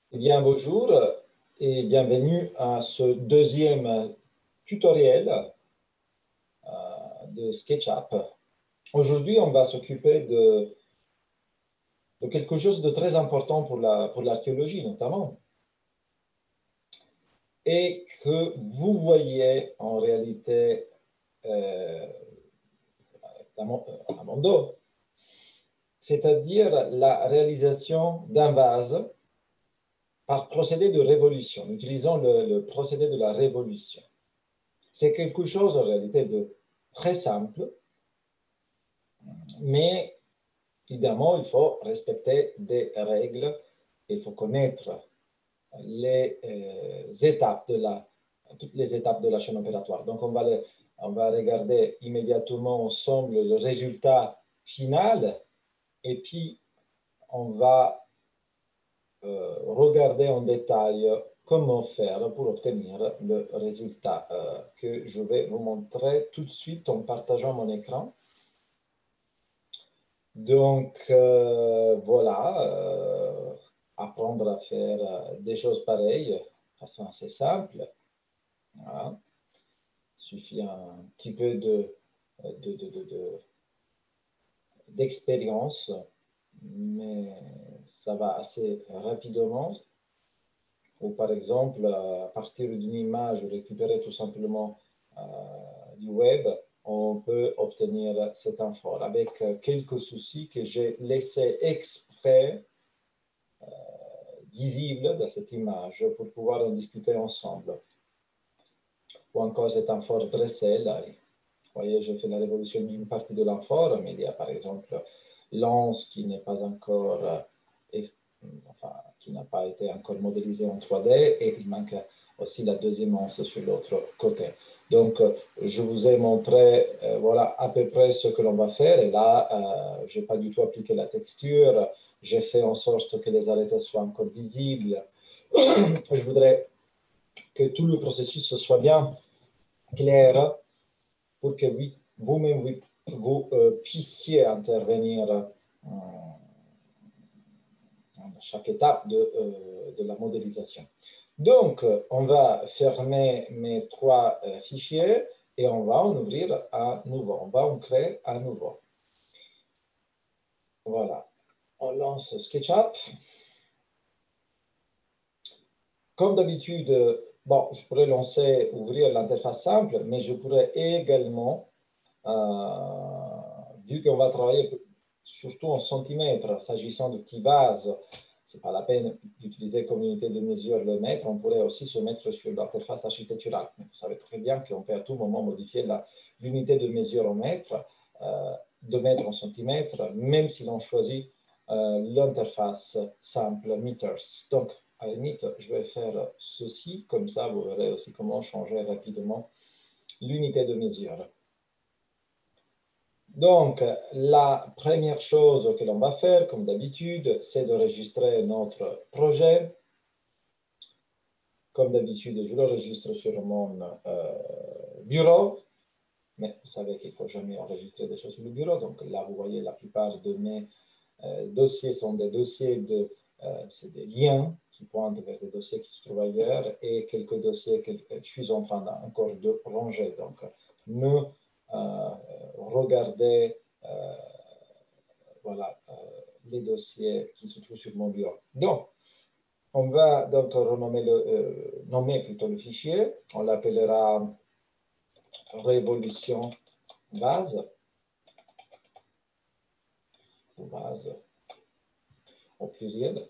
Eh bien, bonjour et bienvenue à ce deuxième tutoriel de SketchUp. Aujourd'hui, on va s'occuper de quelque chose de très important pour l'archéologie notamment, et que vous voyez en réalité à mon dos, c'est-à-dire la réalisation d'un vase par procédé de révolution, utilisant le procédé de la révolution. C'est quelque chose en réalité de très simple, mais évidemment, il faut respecter des règles, il faut connaître toutes les étapes de la chaîne opératoire. Donc, on va regarder immédiatement ensemble le résultat final et puis on va regarder en détail comment faire pour obtenir le résultat que je vais vous montrer tout de suite en partageant mon écran. Donc, voilà, apprendre à faire des choses pareilles, de façon assez simple. Voilà. Il suffit un petit peu d'expérience, mais ça va assez rapidement. Ou par exemple, à partir d'une image récupérée tout simplement du web, on peut obtenir cette info avec quelques soucis que j'ai laissés exprès visible de cette image pour pouvoir en discuter ensemble. Ou encore cet amphore dressé, là, vous voyez, j'ai fait la révolution d'une partie de l'amphore, mais il y a par exemple l'anse qui n'est pas encore, enfin, qui n'a pas été encore modélisé en 3D, et il manque aussi la deuxième anse sur l'autre côté. Donc, je vous ai montré, voilà, à peu près ce que l'on va faire, et là, je n'ai pas du tout appliqué la texture, j'ai fait en sorte que les arêtes soient encore visibles. Je voudrais que tout le processus soit bien clair pour que vous-même vous puissiez intervenir dans chaque étape de la modélisation. Donc, on va fermer mes trois fichiers et on va en ouvrir un nouveau. On va en créer un nouveau. Voilà. On lance SketchUp. Comme d'habitude, bon, je pourrais ouvrir l'interface simple, mais je pourrais également, vu qu'on va travailler surtout en centimètres, s'agissant de petits vases, ce n'est pas la peine d'utiliser comme unité de mesure le mètre, on pourrait aussi se mettre sur l'interface architecturale. Mais vous savez très bien qu'on peut à tout moment modifier l'unité de mesure en mètres, de mètres en centimètres, même si l'on choisit l'interface simple meters. Donc, à la limite, je vais faire ceci, comme ça vous verrez aussi comment changer rapidement l'unité de mesure. Donc, la première chose que l'on va faire, comme d'habitude, c'est d'enregistrer notre projet. Comme d'habitude, je l'enregistre sur mon bureau, mais vous savez qu'il ne faut jamais enregistrer des choses sur le bureau. Donc là, vous voyez, la plupart de mes dossiers sont des dossiers c'est des liens qui pointent vers des dossiers qui se trouvent ailleurs et quelques dossiers que je suis en train encore de ranger. Donc, ne regardez voilà, les dossiers qui se trouvent sur mon bureau. Donc, on va donc nommer plutôt le fichier. On l'appellera révolution vase ou vase au pluriel.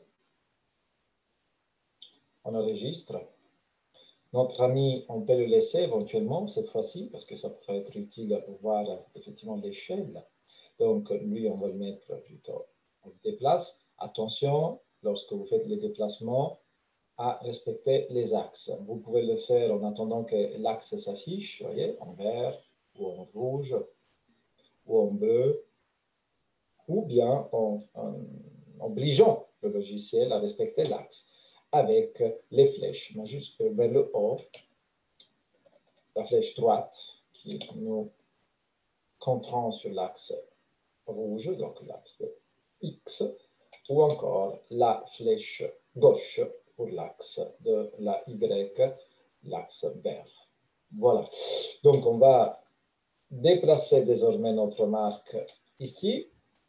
On enregistre. Notre ami, on peut le laisser éventuellement cette fois-ci parce que ça pourrait être utile pour voir effectivement l'échelle. Donc, lui, on va le mettre plutôt, on le déplace. Attention, lorsque vous faites les déplacements, à respecter les axes. Vous pouvez le faire en attendant que l'axe s'affiche, voyez, en vert ou en rouge ou en bleu, ou bien en obligeant le logiciel à respecter l'axe avec les flèches majuscules vers le haut, la flèche droite qui nous contraint sur l'axe rouge, donc l'axe X, ou encore la flèche gauche pour l'axe de la Y, l'axe vert. Voilà. Donc, on va déplacer désormais notre marque ici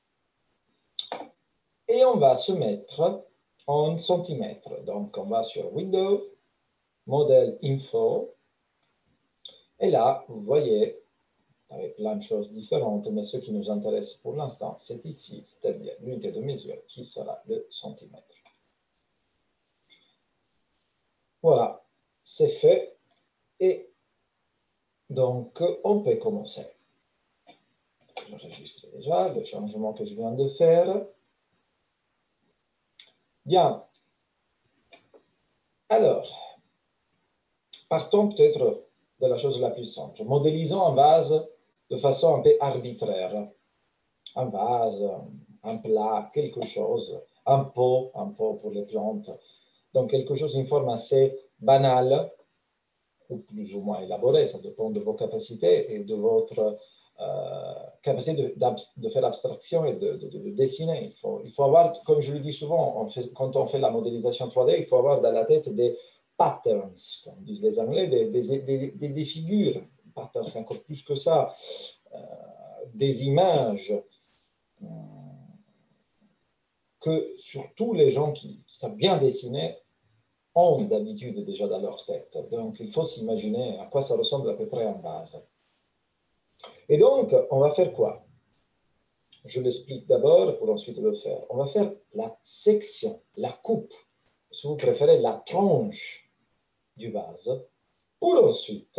et on va se mettre en centimètres. Donc, on va sur Windows, Modèle Info, et là, vous voyez, avec plein de choses différentes, mais ce qui nous intéresse pour l'instant, c'est ici, c'est-à-dire l'unité de mesure qui sera le centimètre. Voilà, c'est fait et donc on peut commencer. J'enregistre déjà le changement que je viens de faire. Bien. Alors, partons peut-être de la chose la plus simple. Modélisons un vase de façon un peu arbitraire. Un vase, un plat, quelque chose, un pot pour les plantes. Donc, quelque chose d'une forme assez banale, ou plus ou moins élaborée, ça dépend de vos capacités et de votre capacité de faire abstraction et de dessiner. Il faut avoir, comme je le dis souvent, quand on fait la modélisation 3D, il faut avoir dans la tête des patterns, comme disent les Anglais, des figures. Patterns, c'est encore plus que ça. Des images que surtout les gens qui savent bien dessiner ont d'habitude déjà dans leur tête. Donc, il faut s'imaginer à quoi ça ressemble à peu près en base. Et donc, on va faire quoi? Je l'explique d'abord pour ensuite le faire. On va faire la section, la coupe, si vous préférez, la tranche du vase, pour ensuite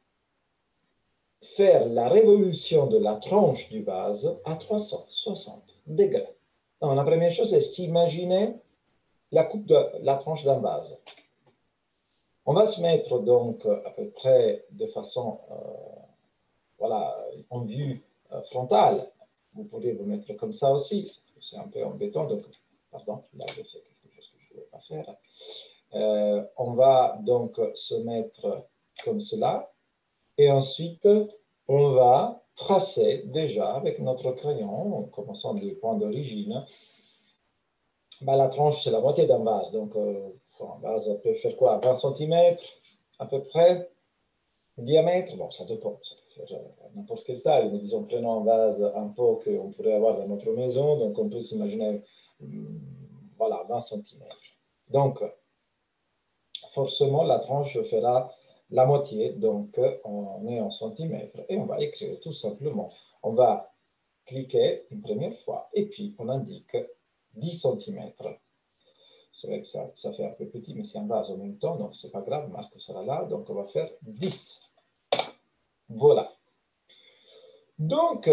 faire la révolution de la tranche du vase à 360 degrés. Donc, la première chose, c'est s'imaginer la coupe de la tranche d'un vase. On va se mettre donc à peu près de façon, voilà, en vue frontale. Vous pourriez vous mettre comme ça aussi, c'est un peu embêtant. Donc, pardon, là je fais quelque chose que je ne voulais pas faire. On va donc se mettre comme cela. Et ensuite, on va tracer déjà avec notre crayon, en commençant du point d'origine. Ben, la tranche, c'est la moitié d'un vase. Donc, un vase peut faire quoi? 20 cm à peu près. Diamètre, bon, ça dépend. Ça peut faire n'importe quelle taille. Mais disons, prenons un vase, un pot qu'on pourrait avoir dans notre maison. Donc, on peut s'imaginer, voilà, 20 cm. Donc, forcément, la tranche fera la moitié. Donc, on est en centimètres. Et on va écrire tout simplement. On va cliquer une première fois. Et puis, on indique 10 cm. C'est vrai que ça fait un peu petit, mais c'est un vase en même temps. Donc, ce n'est pas grave. Marc sera là. Donc, on va faire 10. Voilà. Donc,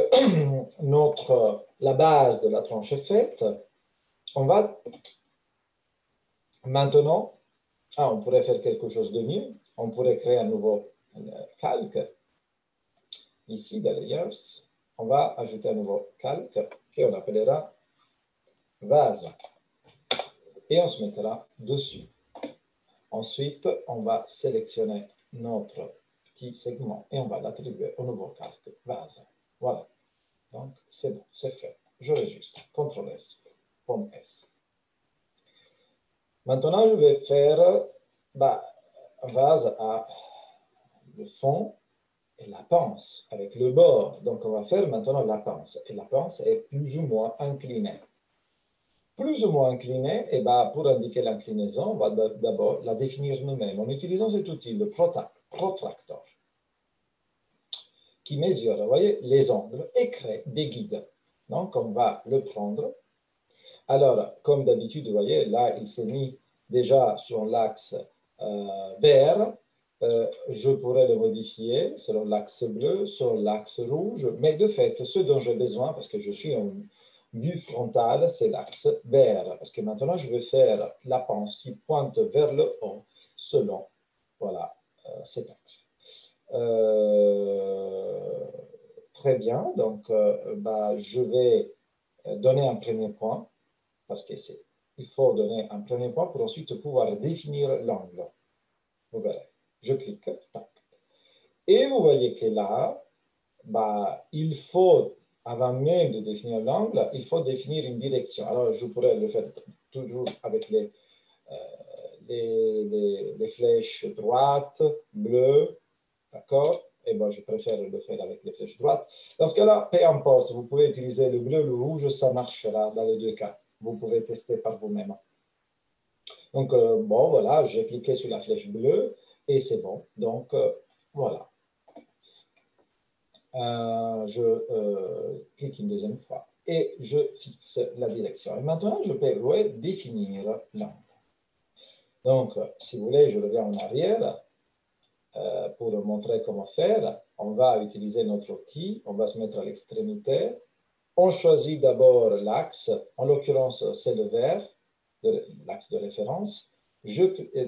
la base de la tranche est faite. On va maintenant, on pourrait faire quelque chose de mieux. On pourrait créer un nouveau calque. Ici, dans Layers, on va ajouter un nouveau calque qu'on appellera vase. Et on se mettra dessus. Ensuite, on va sélectionner notre petit segment et on va l'attribuer au nouveau calque vase. Voilà. Donc, c'est bon, c'est fait. Je registre. CTRL-S, pomme S. Maintenant, je vais faire un vase à le fond et la pince avec le bord. Donc, on va faire maintenant la pince. Et la pince est plus ou moins inclinée. Plus ou moins inclinée, et pour indiquer l'inclinaison, on va d'abord la définir nous-mêmes en utilisant cet outil, le protractor, qui mesure, vous voyez, les angles et crée des guides. Donc, on va le prendre. Alors, comme d'habitude, vous voyez, là, il s'est mis déjà sur l'axe vert. Je pourrais le modifier selon l'axe bleu, sur l'axe rouge. Mais de fait, ce dont j'ai besoin, parce que je suis en vue frontale, c'est l'axe vert. Parce que maintenant, je vais faire la pince qui pointe vers le haut selon voilà, cet axe. Très bien. Donc, je vais donner un premier point. Parce qu'il faut donner un premier point pour ensuite pouvoir définir l'angle. Vous verrez. Je clique. Tac. Et vous voyez que là, il faut, avant même de définir l'angle, il faut définir une direction. Alors, je pourrais le faire toujours avec les les flèches droites, bleues, d'accord? Et moi, je préfère le faire avec les flèches droites. Dans ce cas-là, peu importe, vous pouvez utiliser le bleu, le rouge, ça marchera dans les deux cas. Vous pouvez tester par vous-même. Donc, bon, voilà, j'ai cliqué sur la flèche bleue et c'est bon. Donc, voilà. Je clique une deuxième fois et je fixe la direction. Et maintenant, je peux définir l'angle. Donc, si vous voulez, je reviens en arrière pour montrer comment faire. On va utiliser notre outil, on va se mettre à l'extrémité. On choisit d'abord l'axe, en l'occurrence, c'est le vert, l'axe de référence. Je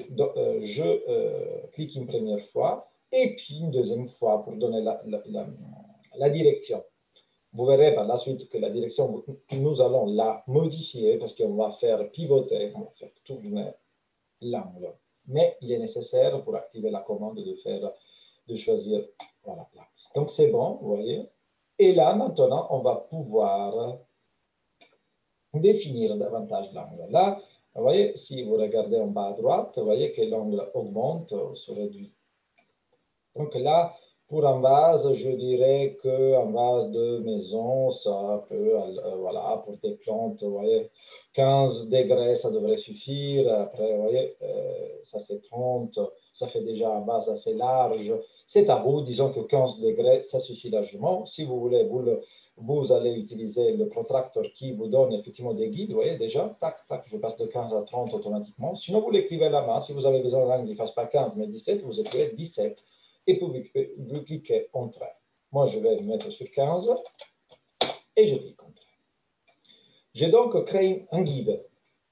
clique une première fois et puis une deuxième fois pour donner la direction. Vous verrez par la suite que la direction, nous allons la modifier parce qu'on va faire pivoter, on va faire tourner l'angle. Mais il est nécessaire pour activer la commande de choisir voilà, l'axe. Donc c'est bon, vous voyez. Et là, maintenant, on va pouvoir définir davantage l'angle. Là, vous voyez, si vous regardez en bas à droite, vous voyez que l'angle augmente ou se réduit. Donc là, pour un vase, je dirais qu'un vase de maison, ça peut, voilà, pour des plantes, vous voyez, 15 degrés, ça devrait suffire. Après, vous voyez, ça c'est 30, ça fait déjà un vase assez large. C'est à vous, disons que 15 degrés, ça suffit largement. Si vous voulez, vous allez utiliser le protracteur qui vous donne effectivement des guides, vous voyez déjà, tac, tac, je passe de 15 à 30 automatiquement. Sinon, vous l'écrivez à la main. Si vous avez besoin d'un qui ne fasse pas 15, mais 17, vous écrivez 17 et vous cliquez Entrée. Moi, je vais le mettre sur 15 et je clique Entrée. J'ai donc créé un guide.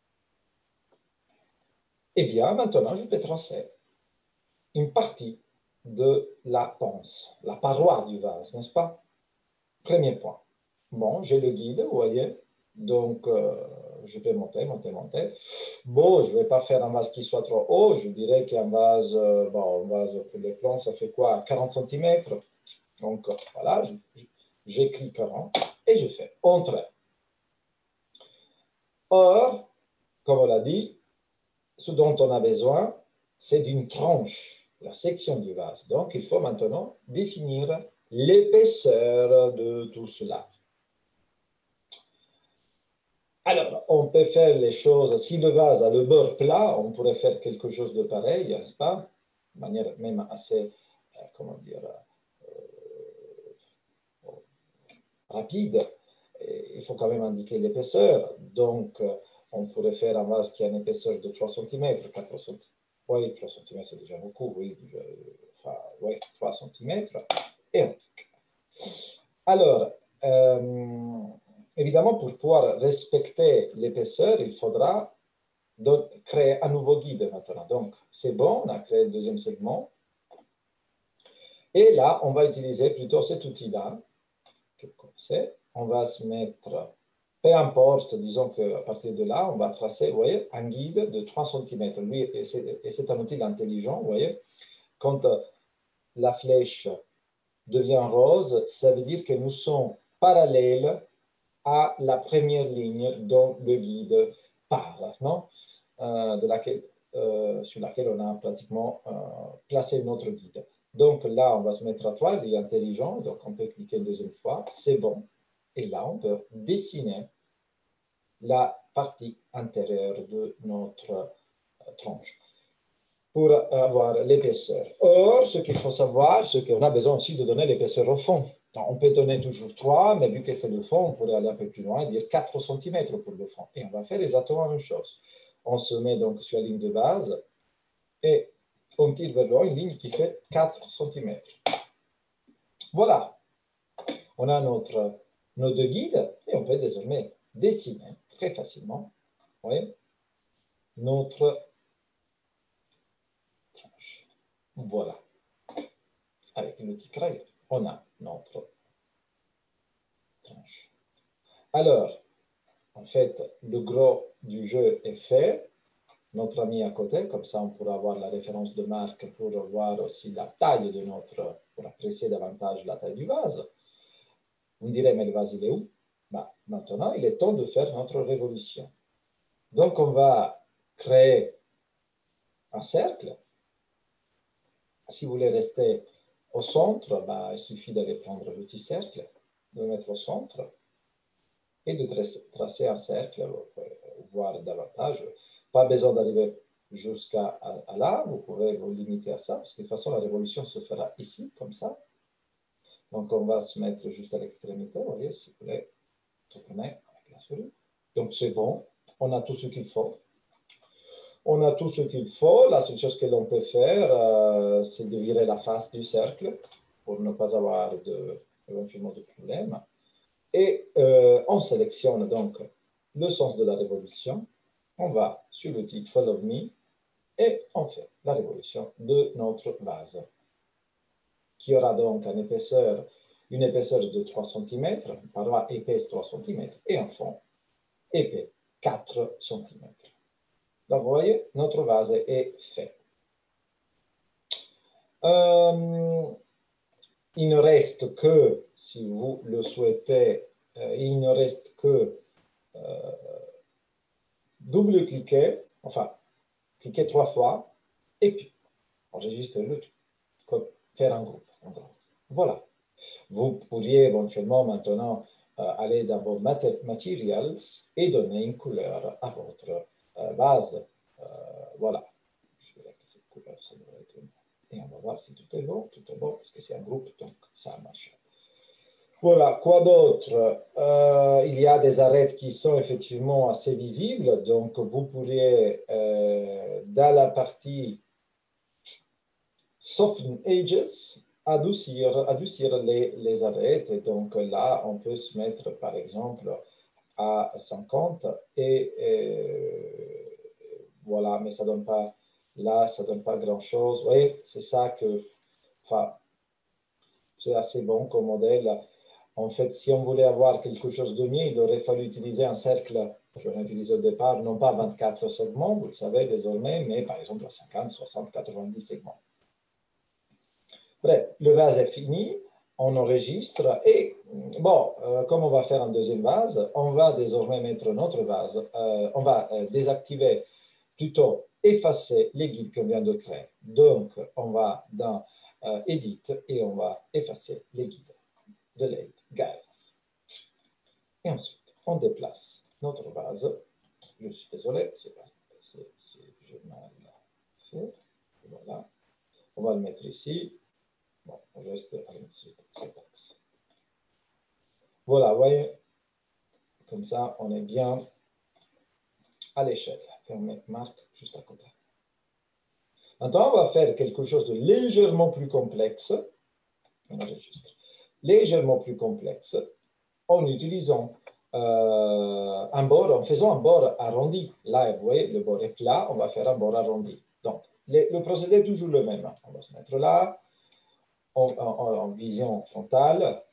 Eh bien, maintenant, je peux tracer une partie de la panse, la paroi du vase, n'est-ce pas? Premier point. Bon, j'ai le guide, vous voyez. Donc, je peux monter, monter, monter. Bon, je ne vais pas faire un vase qui soit trop haut. Je dirais qu'un vase, bon, un vase pour les plans, ça fait quoi? 40 cm. Donc, voilà, j'écris 40 et je fais Entrée. Or, comme on l'a dit, ce dont on a besoin, c'est d'une tranche, la section du vase. Donc, il faut maintenant définir l'épaisseur de tout cela. Alors, on peut faire les choses, si le vase a le bord plat, on pourrait faire quelque chose de pareil, n'est-ce pas? De manière même assez, comment dire, rapide. Et il faut quand même indiquer l'épaisseur. Donc, on pourrait faire un vase qui a une épaisseur de 3 cm, 4 cm. Oui, 3 cm, c'est déjà beaucoup, oui. Enfin, oui, 3 cm. Et on clique. Alors, évidemment, pour pouvoir respecter l'épaisseur, il faudra créer un nouveau guide maintenant. Donc, c'est bon, on a créé le deuxième segment. Et là, on va utiliser plutôt cet outil-là. On va se mettre, peu importe, disons qu'à partir de là, on va tracer, vous voyez, un guide de 3 cm. Lui, et c'est un outil intelligent, vous voyez. Quand la flèche devient rose, ça veut dire que nous sommes parallèles à la première ligne dont le guide part, non? Sur laquelle on a pratiquement placé notre guide. Donc là, on va se mettre à 3, il est intelligent, donc on peut cliquer une deuxième fois, c'est bon. Et là, on peut dessiner la partie intérieure de notre tranche pour avoir l'épaisseur. Or, ce qu'il faut savoir, c'est qu'on a besoin aussi de donner l'épaisseur au fond. On peut donner toujours 3, mais vu que c'est le fond, on pourrait aller un peu plus loin et dire 4 cm pour le fond. Et on va faire exactement la même chose. On se met donc sur la ligne de base et on tire vers le haut une ligne qui fait 4 cm. Voilà. On a nos deux guides et on peut désormais dessiner très facilement, oui, notre tranche. Voilà. Avec l'outil crayon, on a notre tranche. Alors, en fait, le gros du jeu est fait. Notre ami à côté, comme ça on pourra avoir la référence de marque pour voir aussi la taille de pour apprécier davantage la taille du vase. Vous me direz, mais le vase, il est où? Bah, maintenant, il est temps de faire notre révolution. Donc, on va créer un cercle. Si vous voulez rester au centre, il suffit d'aller prendre le petit cercle, de le mettre au centre et de tracer un cercle, voire davantage. Pas besoin d'arriver jusqu'à là, vous pouvez vous limiter à ça, parce que de toute façon, la révolution se fera ici, comme ça. Donc, on va se mettre juste à l'extrémité, vous voyez, si vous voulez, tourner avec la souris. Donc, c'est bon, on a tout ce qu'il faut. On a tout ce qu'il faut. La seule chose que l'on peut faire, c'est de virer la face du cercle pour ne pas avoir éventuellement de problème. Et on sélectionne donc le sens de la révolution. On va sur le titre Follow Me et on fait la révolution de notre vase, qui aura donc une épaisseur de 3 cm, une paroi épaisse 3 cm et un fond épais 4 cm. Donc, vous voyez, notre vase est fait. Il ne reste que, si vous le souhaitez, il ne reste que double-cliquer, enfin, cliquer 3 fois, et puis enregistrer le tout, faire un groupe. Voilà. Vous pourriez éventuellement maintenant aller dans vos materials et donner une couleur à votre vase. Voilà. Je dirais que cette couleur, ça devrait être... Et on va voir si tout est bon, parce que c'est un groupe, donc ça marche. Voilà, quoi d'autre? Il y a des arêtes qui sont effectivement assez visibles, donc vous pourriez, dans la partie Soften Edges, adoucir les arêtes. Et donc là, on peut se mettre, par exemple, à 50 et voilà, mais ça donne pas, là, ça donne pas grand-chose. Vous voyez, c'est ça que, enfin, c'est assez bon comme modèle. En fait, si on voulait avoir quelque chose de mieux, il aurait fallu utiliser un cercle qu'on a utilisé au départ, non pas 24 segments, vous le savez désormais, mais par exemple 50, 60, 90 segments. Bref, le vase est fini, on enregistre et, bon, comme on va faire un deuxième vase, on va désormais mettre notre vase, on va désactiver, plutôt effacer les guides qu'on vient de créer. Donc, on va dans Edit et on va effacer les guides. Delete Guides. Et ensuite, on déplace notre vase. Je suis désolé, c'est je mal fait. Voilà. On va le mettre ici. Bon, on reste à cet axe. Voilà, vous voyez, comme ça, on est bien à l'échelle. Et on met marque juste à côté. Maintenant, on va faire quelque chose de légèrement plus complexe. On enregistre. Légèrement plus complexe en utilisant un bord, en faisant un bord arrondi. Là, vous voyez, le bord est plat, on va faire un bord arrondi. Donc, le procédé est toujours le même. On va se mettre là, en vision frontale.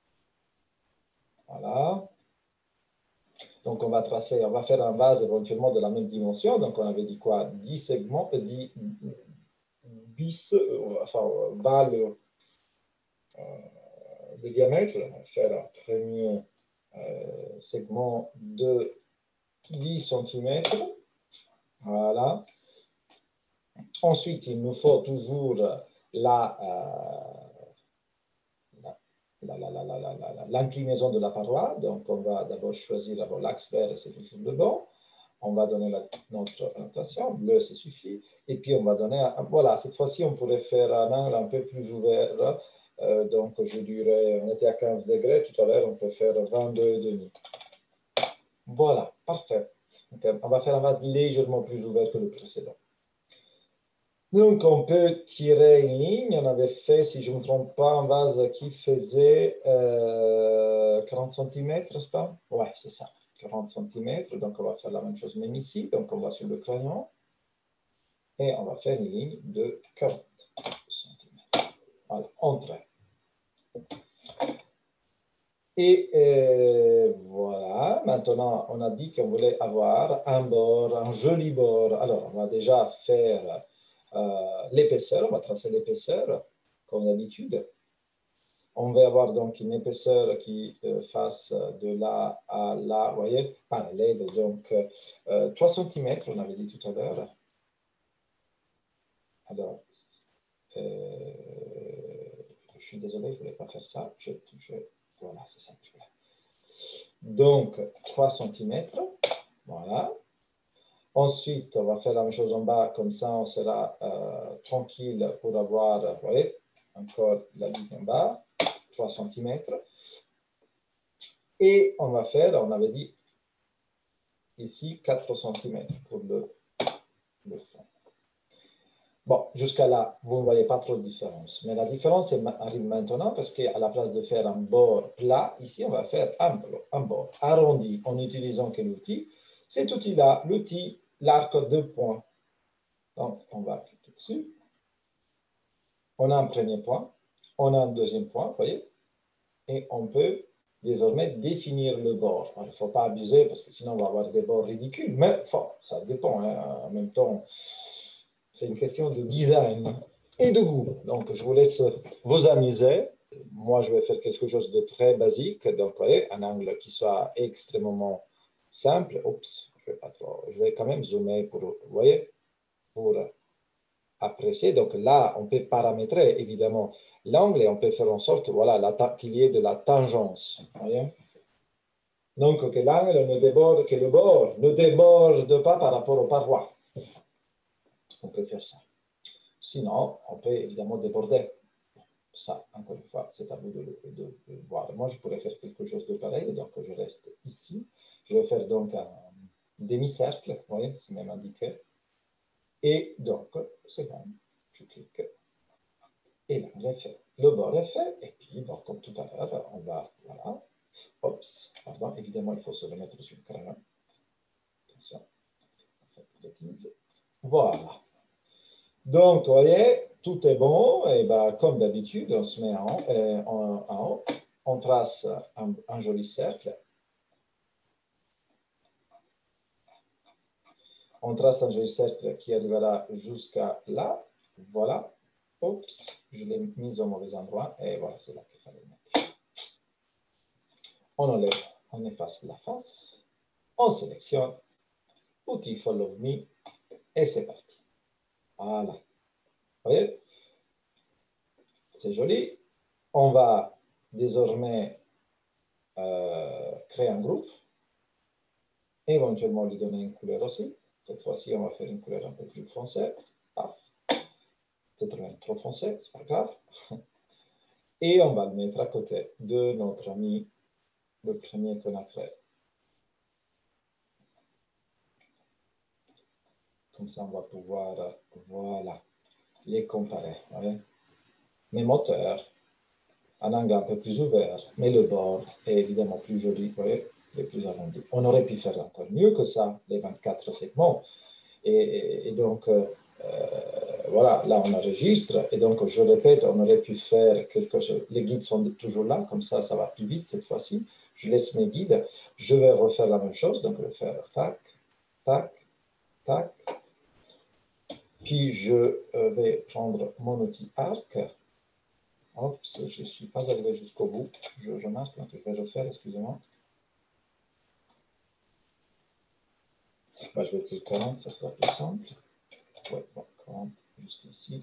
Voilà. Donc, on va tracer, on va faire un vase éventuellement de la même dimension. Donc, on avait dit quoi? 10 segments, 10 bis, enfin, balles de diamètre. On va faire un premier segment de 10 cm. Voilà. Ensuite, il nous faut toujours l'inclinaison de la paroi. Donc, on va d'abord choisir l'axe vert, c'est toujours le bon. On va donner notre orientation. Bleu, ça suffit. Et puis, on va donner... voilà, cette fois-ci, on pourrait faire un angle un peu plus ouvert. Donc, je dirais, on était à 15 degrés. Tout à l'heure, on peut faire 22,5. Voilà, parfait. Okay. On va faire un vase légèrement plus ouvert que le précédent. Donc, on peut tirer une ligne. On avait fait, si je ne me trompe pas, un vase qui faisait 40 cm, n'est-ce pas? Oui, c'est ça, 40 cm. Donc, on va faire la même chose même ici. Donc, on va sur le crayon et on va faire une ligne de 40 cm. Voilà, entrée. Et voilà, maintenant, on a dit qu'on voulait avoir un bord, un joli bord. Alors, on va déjà faire l'épaisseur, on va tracer l'épaisseur, comme d'habitude. On va avoir donc une épaisseur qui fasse de là à là, vous voyez, parallèle, donc 3 cm, on avait dit tout à l'heure. Alors, je suis désolé, je ne voulais pas faire ça. Voilà, c'est ça que je voulais. Donc, 3 cm. Voilà. Ensuite, on va faire la même chose en bas, comme ça on sera tranquille pour avoir, vous voyez, encore la ligne en bas, 3 cm. Et on va faire, on avait dit ici, 4 cm pour le fond. Bon, jusqu'à là, vous ne voyez pas trop de différence. Mais la différence arrive maintenant parce qu'à la place de faire un bord plat, ici, on va faire un bord arrondi en utilisant quel outil? Cet outil-là, l'outil, l'arc de points. Donc, on va cliquer dessus. On a un premier point, on a un deuxième point, vous voyez? Et on peut désormais définir le bord. Il ne faut pas abuser parce que sinon on va avoir des bords ridicules. Mais enfin, ça dépend. Hein. En même temps, c'est une question de design et de goût. Donc, je vous laisse vous amuser. Moi, je vais faire quelque chose de très basique. Donc, vous voyez, un angle qui soit extrêmement simple. Oups, je vais quand même zoomer pour, vous voyez, pour apprécier. Donc là, on peut paramétrer évidemment l'angle et on peut faire en sorte voilà, qu'il y ait de la tangence. Voyez. Donc que l'angle ne déborde, que le bord ne déborde pas par rapport aux parois. On peut faire ça. Sinon, on peut évidemment déborder. Ça, encore une fois, c'est à vous de voir. Moi, je pourrais faire quelque chose de pareil, donc je reste ici. Je vais faire donc un demi-cercle, vous voyez, c'est même indiqué. Et donc, c'est bon, je clique. Et l'angle est fait. Le bord est fait. Et puis, bon, comme tout à l'heure, on va, voilà. Oups, pardon, évidemment, il faut se remettre sur le crayon. Attention, bêtise. Voilà. Donc, vous voyez, tout est bon. Et ben, comme d'habitude, on se met en haut. On trace un joli cercle. On trace un joli cercle qui arrivera jusqu'à là. Voilà. Oups, je l'ai mis au mauvais endroit. Et voilà, c'est là qu'il fallait mettre. On enlève, on efface la face. On sélectionne. Outil Follow Me. Et c'est parti. Voilà. Vous voyez? C'est joli. On va désormais créer un groupe. Éventuellement lui donner une couleur aussi. Cette fois-ci, on va faire une couleur un peu plus foncée. Paf. Peut-être même trop foncée, c'est pas grave. Et on va le mettre à côté de notre ami, le premier qu'on a créé. Comme ça, on va pouvoir, voilà, les comparer. Voyez? Même hauteur, un angle un peu plus ouvert, mais le bord est évidemment plus joli, vous voyez, et plus arrondi. On aurait pu faire encore mieux que ça, les 24 segments. Et donc, voilà, là on enregistre. Et donc, je répète, on aurait pu faire quelque chose. Les guides sont toujours là, comme ça va plus vite cette fois-ci. Je laisse mes guides. Je vais refaire la même chose. Donc, je vais faire tac, tac, tac. Puis, je vais prendre mon outil arc. Oups, je ne suis pas arrivé jusqu'au bout. Je marque, donc je vais refaire, excusez-moi. Bah, je vais écrire 40, ça sera plus simple. Ouais, bon, 40 jusqu'ici.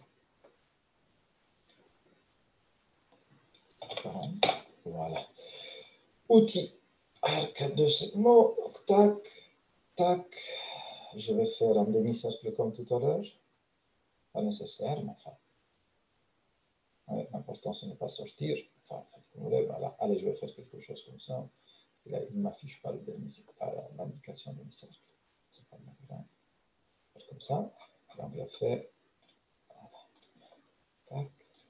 40, voilà. Outil, arc de segment, tac, tac. Je vais faire un demi-cercle comme tout à l'heure. Pas nécessaire, mais enfin. Ouais, l'important, ce n'est pas sortir. Enfin, voilà. Allez, je vais faire quelque chose comme ça. Et là, il ne m'affiche pas l'indication demi-cercle. C'est pas grave. Comme ça. Et on va faire. Voilà.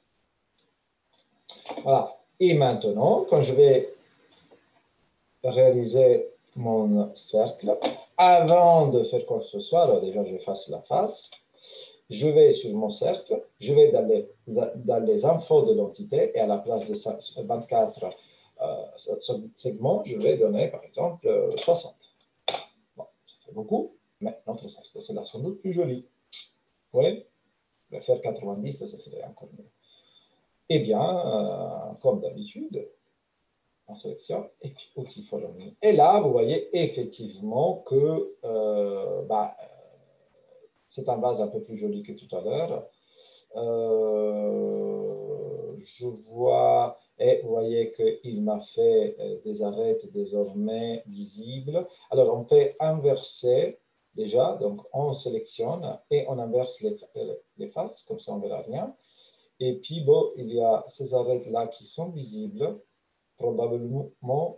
Tac. Voilà. Et maintenant, quand je vais réaliser mon cercle, avant de faire quoi que ce soit, alors déjà, je fasse la face. Je vais sur mon cercle, je vais dans les infos de l'entité et à la place de 24 segments, je vais donner par exemple 60. Bon, ça fait beaucoup, mais notre cercle, c'est là sans doute plus joli. Oui, je vais faire 90, ça serait encore mieux. Eh bien, comme d'habitude, on sélectionne et puis outil Follow Me. Et là, vous voyez effectivement que c'est un base un peu plus joli que tout à l'heure. je vois, et vous voyez qu'il m'a fait des arêtes désormais visibles. Alors, on peut inverser déjà, donc on sélectionne et on inverse les faces, comme ça on ne verra rien. Et puis, bon, il y a ces arêtes-là qui sont visibles, probablement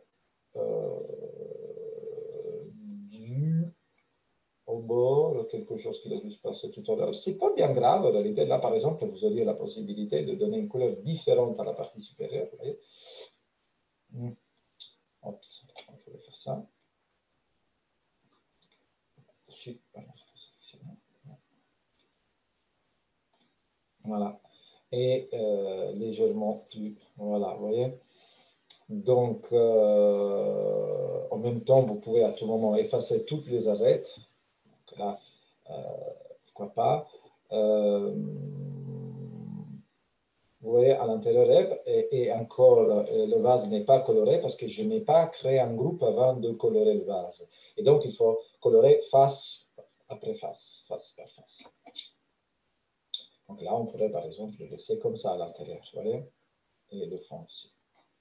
dues au bord, quelque chose qui a dû se passer tout à l'heure. Ce n'est pas bien grave, en réalité. Là, par exemple, vous auriez la possibilité de donner une couleur différente à la partie supérieure. Vous voyez. Oups, on peut faire ça. Voilà. Et légèrement plus. Voilà, vous voyez. Donc, en même temps, vous pouvez à tout moment effacer toutes les arêtes. Donc là, pourquoi pas. Vous voyez, à l'intérieur, et encore, le vase n'est pas coloré parce que je n'ai pas créé un groupe avant de colorer le vase. Et donc, il faut colorer face après face, face par face. Donc là, on pourrait, par exemple, le laisser comme ça à l'intérieur, vous voyez, et le fond aussi.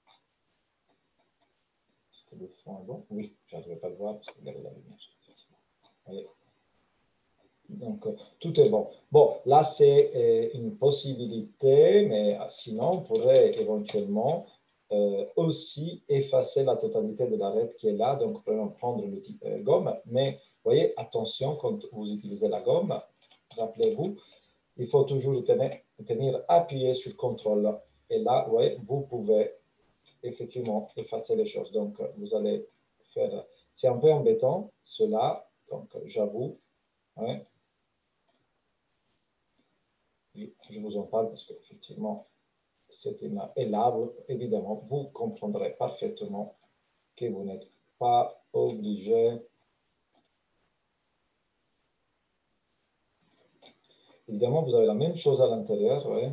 Est-ce que le fond est bon? Oui, je n'arrive pas à le voir parce qu'il y avait la lumière. Vous voyez. Donc, tout est bon. Bon, là, c'est une possibilité, mais sinon, on pourrait éventuellement aussi effacer la totalité de l'arête qui est là. Donc, on peut prendre le type gomme. Mais, vous voyez, attention, quand vous utilisez la gomme, rappelez-vous, il faut toujours tenir appuyé sur contrôle. Et là, vous voyez, vous pouvez effectivement effacer les choses. Donc, vous allez faire... C'est un peu embêtant, cela, donc j'avoue. Ouais. Je vous en parle parce qu'effectivement, c'est une... Et là, évidemment, vous comprendrez parfaitement que vous n'êtes pas obligé. Évidemment, vous avez la même chose à l'intérieur. Ouais.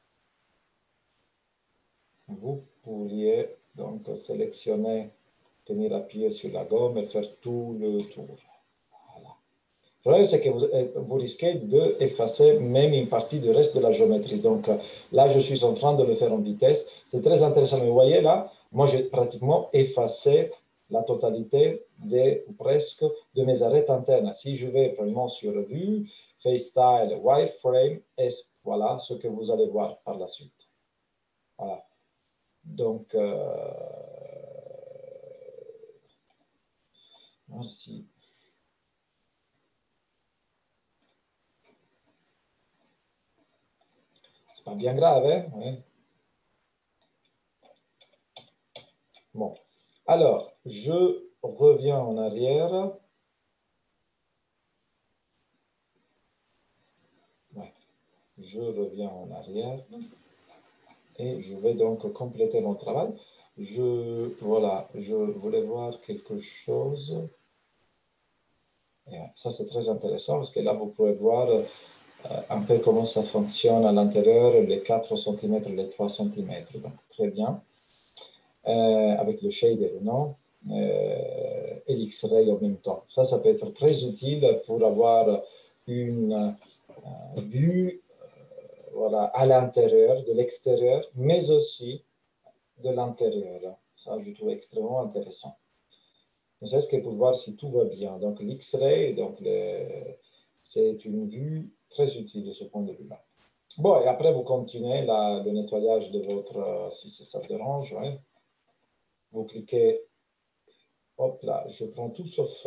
Vous pourriez donc sélectionner, tenir appuyé sur la gomme et faire tout le tour. Voilà. Le problème, c'est que vous risquez d'effacer même une partie du reste de la géométrie. Donc là, je suis en train de le faire en vitesse. C'est très intéressant. Mais vous voyez là, moi, j'ai pratiquement effacé la totalité ou presque de mes arêtes internes. Si je vais vraiment sur Vue, FaceStyle, Wireframe, voilà ce que vous allez voir par la suite. Voilà. Donc, merci. C'est pas bien grave, hein? Ouais. Bon. Alors, je reviens en arrière. Ouais. Je reviens en arrière. Et je vais donc compléter mon travail. Voilà, je voulais voir quelque chose. Et ça, c'est très intéressant parce que là, vous pouvez voir un peu comment ça fonctionne à l'intérieur, les 4 cm, les 3 cm. Donc, très bien. Avec le shader, non? Et l'X-ray en même temps. Ça peut être très utile pour avoir une vue voilà, à l'intérieur, de l'extérieur, mais aussi de l'intérieur. Ça, je trouve extrêmement intéressant. Ne serait-ce que pour voir si tout va bien. Donc, l'X-ray, c'est une vue très utile de ce point de vue-là. Bon, et après, vous continuez le nettoyage de votre, si ça vous dérange, ouais. Vous cliquez, hop là, je prends tout sauf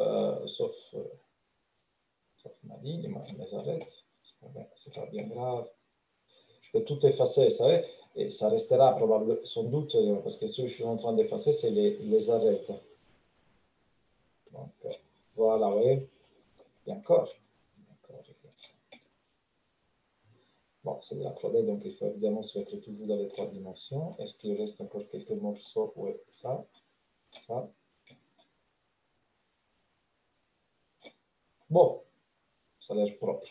ma ligne, mes arêtes. C'est pas bien grave. Je peux tout effacer, vous savez, et ça restera probablement, sans doute, parce que ce que je suis en train d'effacer, c'est les arêtes. Donc, voilà, vous voyez. Et encore. Bon, c'est de la 3D, donc il faut évidemment se mettre toujours dans les 3 dimensions. Est-ce qu'il reste encore quelques morceaux? Oui, ça. Bon, ça a l'air propre.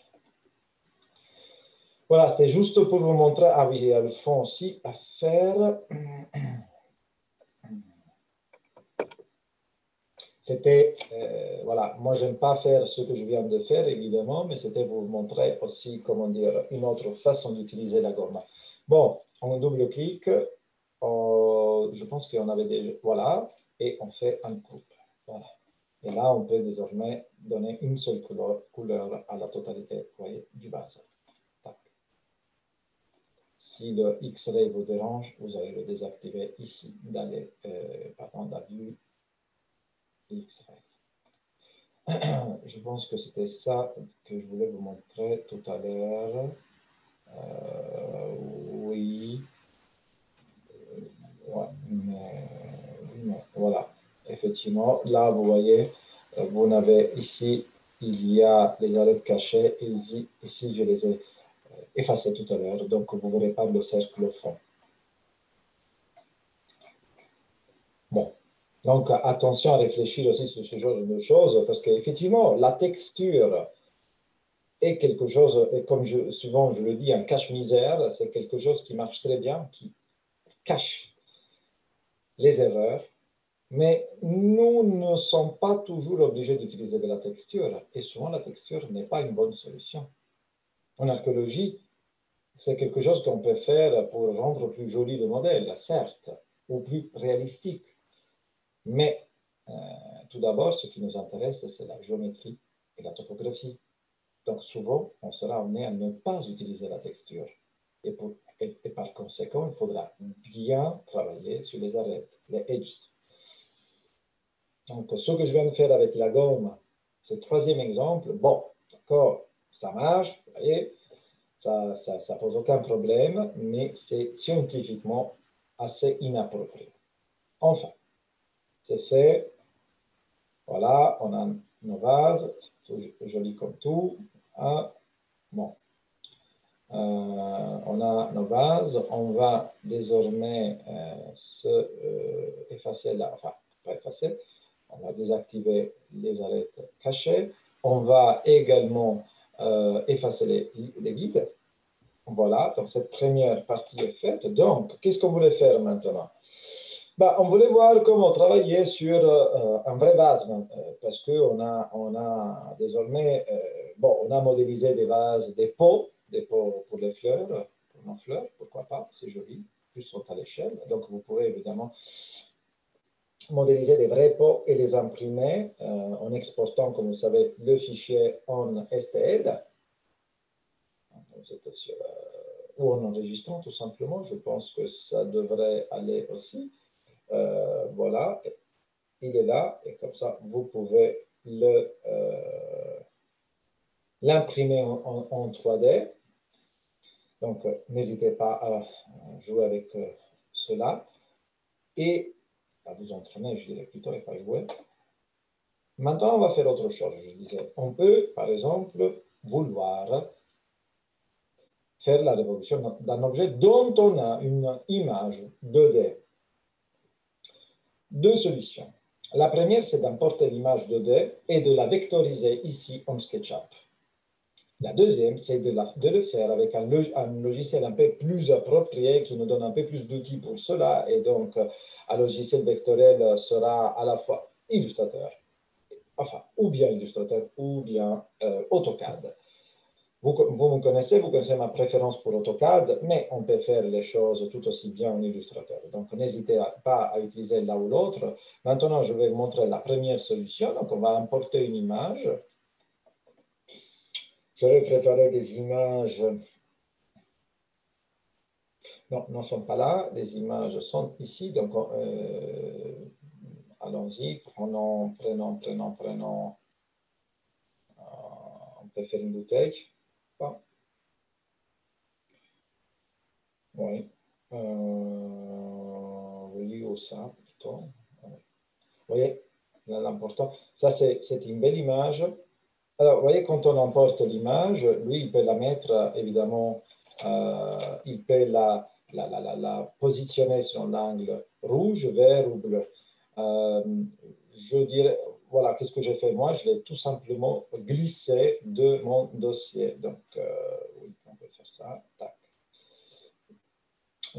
Voilà, c'était juste pour vous montrer. Ah oui, il y a le fond aussi à faire. c'était, voilà, moi, je n'aime pas faire ce que je viens de faire, évidemment, mais c'était pour vous montrer aussi, comment dire, une autre façon d'utiliser la gomme. Bon, on double-clique, je pense qu'on avait déjà, voilà, et on fait un groupe. Voilà. Et là, on peut désormais donner une seule couleur à la totalité, vous voyez, du base. Tac. Si le X-ray vous dérange, vous allez le désactiver ici, dans la vue X-ray. Je pense que c'était ça que je voulais vous montrer tout à l'heure. Oui. Ouais, mais voilà. Effectivement, là, vous voyez, vous n'avez ici, il y a les arêtes cachées, et ici, je les ai effacées tout à l'heure, donc vous ne verrez pas le cercle au fond. Bon. Donc, attention à réfléchir aussi sur ce genre de choses, parce qu'effectivement, la texture est quelque chose, et comme souvent je le dis, un cache-misère, c'est quelque chose qui marche très bien, qui cache les erreurs, mais nous ne sommes pas toujours obligés d'utiliser de la texture, et souvent la texture n'est pas une bonne solution. En archéologie, c'est quelque chose qu'on peut faire pour rendre plus joli le modèle, certes, ou plus réalistique, mais tout d'abord, ce qui nous intéresse, c'est la géométrie et la topographie. Donc souvent, on sera amené à ne pas utiliser la texture. Et par conséquent, il faudra bien travailler sur les arêtes, les edges. Donc, ce que je viens de faire avec la gomme, c'est le troisième exemple. Bon, d'accord, ça marche, vous voyez, ça pose aucun problème, mais c'est scientifiquement assez inapproprié. Enfin, c'est fait. Voilà, on a nos vases, tout joli comme tout. Hein. Bon. On a nos vases, on va désormais effacer, enfin, pas effacer, on va désactiver les arêtes cachées. On va également effacer les guides. Voilà, donc cette première partie est faite. Donc, qu'est-ce qu'on voulait faire maintenant? Bah, on voulait voir comment travailler sur un vrai vase, parce qu'on a désormais, bon, on a modélisé des vases, des pots pour les fleurs, pour nos fleurs, pourquoi pas, c'est joli, plus sont à l'échelle. Donc, vous pourrez évidemment modéliser des vrais pots et les imprimer en exportant, comme vous savez, le fichier en STL, ou en enregistrant tout simplement. Je pense que ça devrait aller aussi. Voilà, il est là, et comme ça, vous pouvez l'imprimer en 3D. Donc, n'hésitez pas à jouer avec cela. Et à vous entraîner, je dirais plutôt, et pas jouer. Maintenant, on va faire autre chose, je disais. On peut, par exemple, vouloir faire la révolution d'un objet dont on a une image 2D. Deux solutions. La première, c'est d'importer l'image 2D et de la vectoriser ici en SketchUp. La deuxième, c'est de le faire avec un logiciel un peu plus approprié qui nous donne un peu plus d'outils pour cela. Et donc, un logiciel vectoriel sera à la fois Illustrator, enfin, ou bien Illustrator, ou bien AutoCAD. Vous me connaissez, vous connaissez ma préférence pour AutoCAD, mais on peut faire les choses tout aussi bien en Illustrator. Donc, n'hésitez pas à utiliser l'un ou l'autre. Maintenant, je vais vous montrer la première solution. Donc, on va importer une image. Je vais préparer des images. Non, ne sont pas là. Les images sont ici. Donc, allons-y. Prénom. On peut faire une bouteille. Bon. Oui. Oui, ou ça, plutôt. Vous voyez, l'important. Ça, c'est une belle image. Alors, vous voyez, quand on emporte l'image, lui, il peut la mettre, évidemment, il peut la positionner sur l'angle rouge, vert ou bleu. Je dirais, voilà, qu'est-ce que j'ai fait moi? Je l'ai tout simplement glissé de mon dossier. Donc, oui, on peut faire ça. Tac.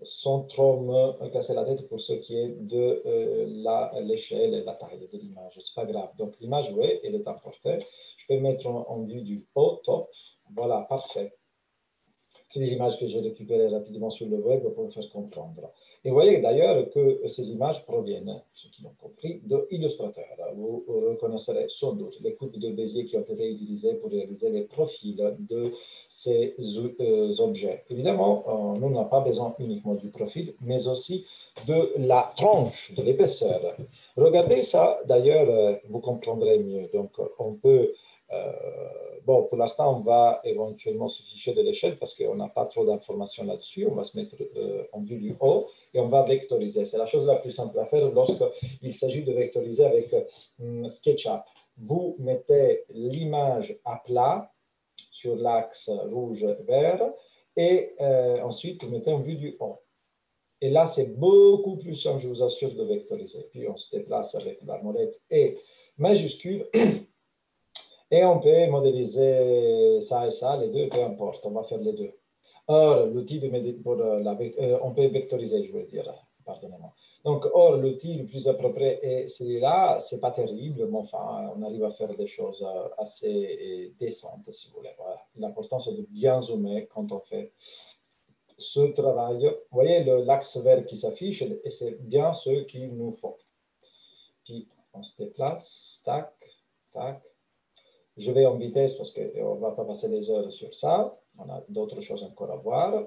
sans trop me casser la tête pour ce qui est de l'échelle et la taille de l'image. Ce n'est pas grave. Donc, l'image, oui, elle est importée. Je peux mettre en vue du haut, top. Voilà, parfait. C'est des images que j'ai récupérées rapidement sur le web pour vous faire comprendre. Et vous voyez d'ailleurs que ces images proviennent, ceux qui l'ont compris, d'Illustrator. Vous reconnaîtrez sans doute les coupes de Bézier qui ont été utilisées pour réaliser les profils de ces objets. Évidemment, nous n'avons pas besoin uniquement du profil, mais aussi de la tranche, de l'épaisseur. Regardez ça, d'ailleurs, vous comprendrez mieux. Donc, on peut... bon, pour l'instant, on va éventuellement se ficher de l'échelle parce qu'on n'a pas trop d'informations là-dessus. On va se mettre en vue du haut et on va vectoriser. C'est la chose la plus simple à faire lorsqu'il s'agit de vectoriser avec SketchUp. Vous mettez l'image à plat sur l'axe rouge-vert et ensuite vous mettez en vue du haut. Et là, c'est beaucoup plus simple, je vous assure, de vectoriser. Puis on se déplace avec la molette et majuscule. Et on peut modéliser ça et ça, les deux, peu importe, on va faire les deux. Or, l'outil pour on peut vectoriser, je veux dire, pardonnez-moi. Donc, or, l'outil le plus approprié est celui-là, c'est pas terrible, mais enfin, on arrive à faire des choses assez décentes, si vous voulez. Voilà. L'important, c'est de bien zoomer quand on fait ce travail. Vous voyez l'axe vert qui s'affiche, et c'est bien ce qu'il nous faut. Puis, on se déplace, tac, tac. Je vais en vitesse parce qu'on ne va pas passer des heures sur ça. On a d'autres choses encore à voir.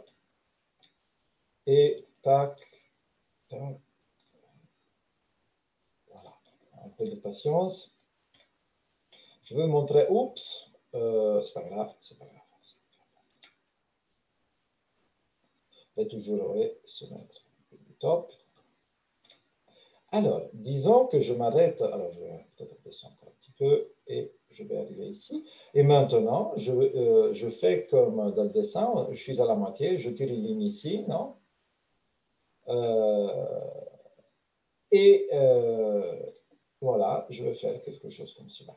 Et tac, tac. Voilà. Un peu de patience. Je veux montrer. Oups. C'est pas grave. C'est pas grave. Je vais toujours se mettre du top. Alors, disons que je m'arrête. Alors, je vais peut-être descendre encore un petit peu et je vais arriver ici. Et maintenant, je fais comme dans le dessin. Je suis à la moitié. Je tire une ligne ici, non? Et voilà, je vais faire quelque chose comme cela.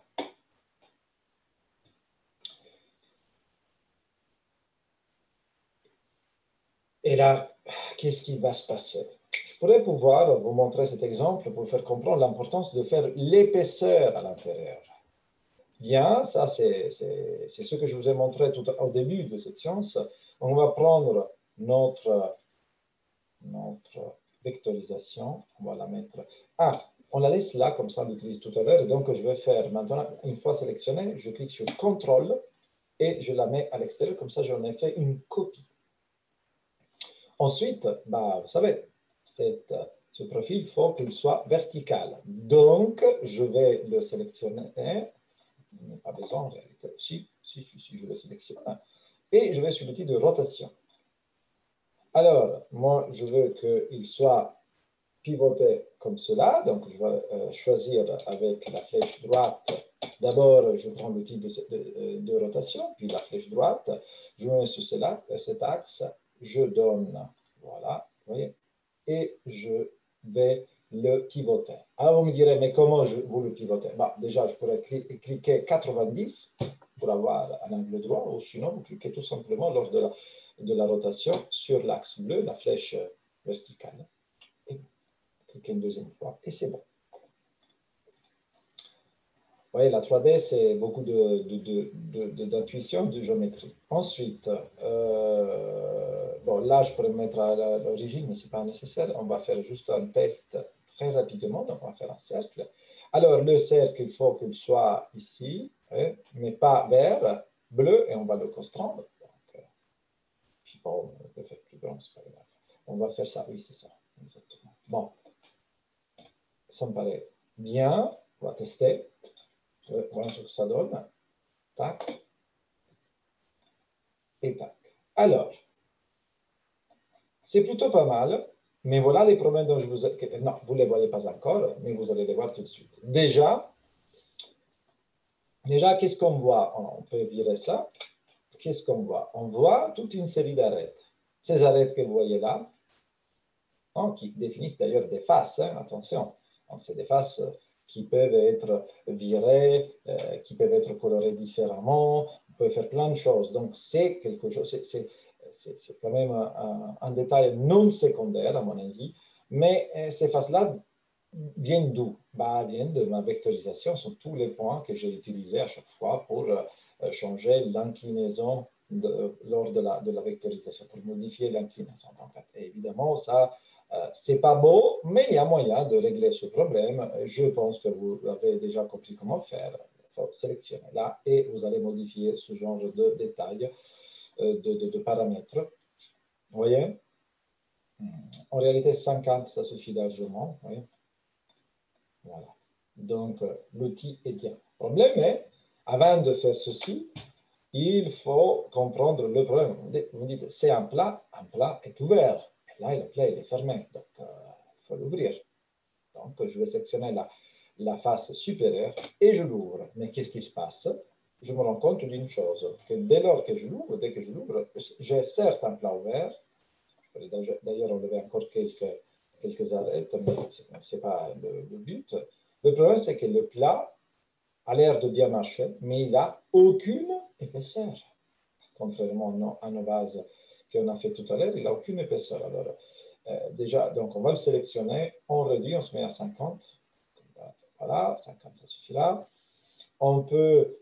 Et là, qu'est-ce qui va se passer? Je pourrais pouvoir vous montrer cet exemple pour faire comprendre l'importance de faire l'épaisseur à l'intérieur. Bien, ça c'est ce que je vous ai montré tout au début de cette séance. On va prendre notre vectorisation, on va la mettre... Ah, on la laisse là, comme ça on l'utilise tout à l'heure. Donc je vais faire maintenant, une fois sélectionnée, je clique sur CTRL et je la mets à l'extérieur, comme ça j'en ai fait une copie. Ensuite, bah, vous savez, ce profil, il faut qu'il soit vertical. Donc, je vais le sélectionner. Il n'y a pas besoin en réalité. Si, je le sélectionne. Et je vais sur l'outil de rotation. Alors, moi, je veux qu'il soit pivoté comme cela. Donc, je vais choisir avec la flèche droite. D'abord, je prends l'outil de rotation, puis la flèche droite. Je mets sur cet axe. Je donne, voilà, vous voyez, et je vais le pivoter. Alors, vous me direz, mais comment vous le pivotez? Bah, déjà, je pourrais cliquer 90 pour avoir un angle droit, ou sinon, vous cliquez tout simplement lors de la rotation sur l'axe bleu, la flèche verticale. Et cliquez une deuxième fois, et c'est bon. Vous voyez, la 3D, c'est beaucoup d'intuition, de géométrie. Ensuite, bon, là, je pourrais me mettre à l'origine, mais ce n'est pas nécessaire. On va faire juste un test très rapidement. Donc, on va faire un cercle. Alors, le cercle, il faut qu'il soit ici, mais pas vert, bleu, et on va le contraindre. Donc, puis bon, on peut faire plus grand, c'est pas grave. On va faire ça, oui, c'est ça, exactement. Bon, ça me paraît bien. On va tester. Voilà ce que ça donne. Tac. Et tac. Alors, c'est plutôt pas mal, mais voilà les problèmes dont je vous ai... Non, vous ne les voyez pas encore, mais vous allez les voir tout de suite. Déjà qu'est-ce qu'on voit? On peut virer ça. Qu'est-ce qu'on voit? On voit toute une série d'arêtes. Ces arêtes que vous voyez là, qui définissent d'ailleurs des faces, attention. Donc, c'est des faces qui peuvent être virées, qui peuvent être colorées différemment, on peut faire plein de choses. Donc, c'est quelque chose, c'est quand même un détail non secondaire, à mon avis, mais ces phases-là viennent d'où? Bah, viennent de ma vectorisation, sont tous les points que j'ai utilisés à chaque fois pour changer l'inclinaison lors de la vectorisation, pour modifier l'inclinaison. Donc, évidemment, ça, c'est pas beau, mais il y a moyen de régler ce problème. Je pense que vous avez déjà compris comment faire. Il faut sélectionner là et vous allez modifier ce genre de détails, de paramètres. Vous voyez? En réalité, 50, ça suffit largement. Vous voyez? Voilà. Donc, l'outil est bien. Le problème est, avant de faire ceci, il faut comprendre le problème. Vous dites, c'est un plat est ouvert. Et là, le plat il est fermé. Donc, il faut l'ouvrir. Donc, je vais sélectionner la face supérieure et je l'ouvre. Mais qu'est-ce qui se passe? Je me rends compte d'une chose, que dès lors que je l'ouvre, dès que je l'ouvre, j'ai certes un plat ouvert. Je peux d'ailleurs enlever encore quelques arêtes, mais ce n'est pas le but. Le problème, c'est que le plat a l'air de bien marcher, mais il n'a aucune épaisseur. Contrairement à nos vases qu'on a fait tout à l'heure, il n'a aucune épaisseur. Alors, déjà, donc on va le sélectionner, on réduit, on se met à 50. Voilà, 50, ça suffira. On peut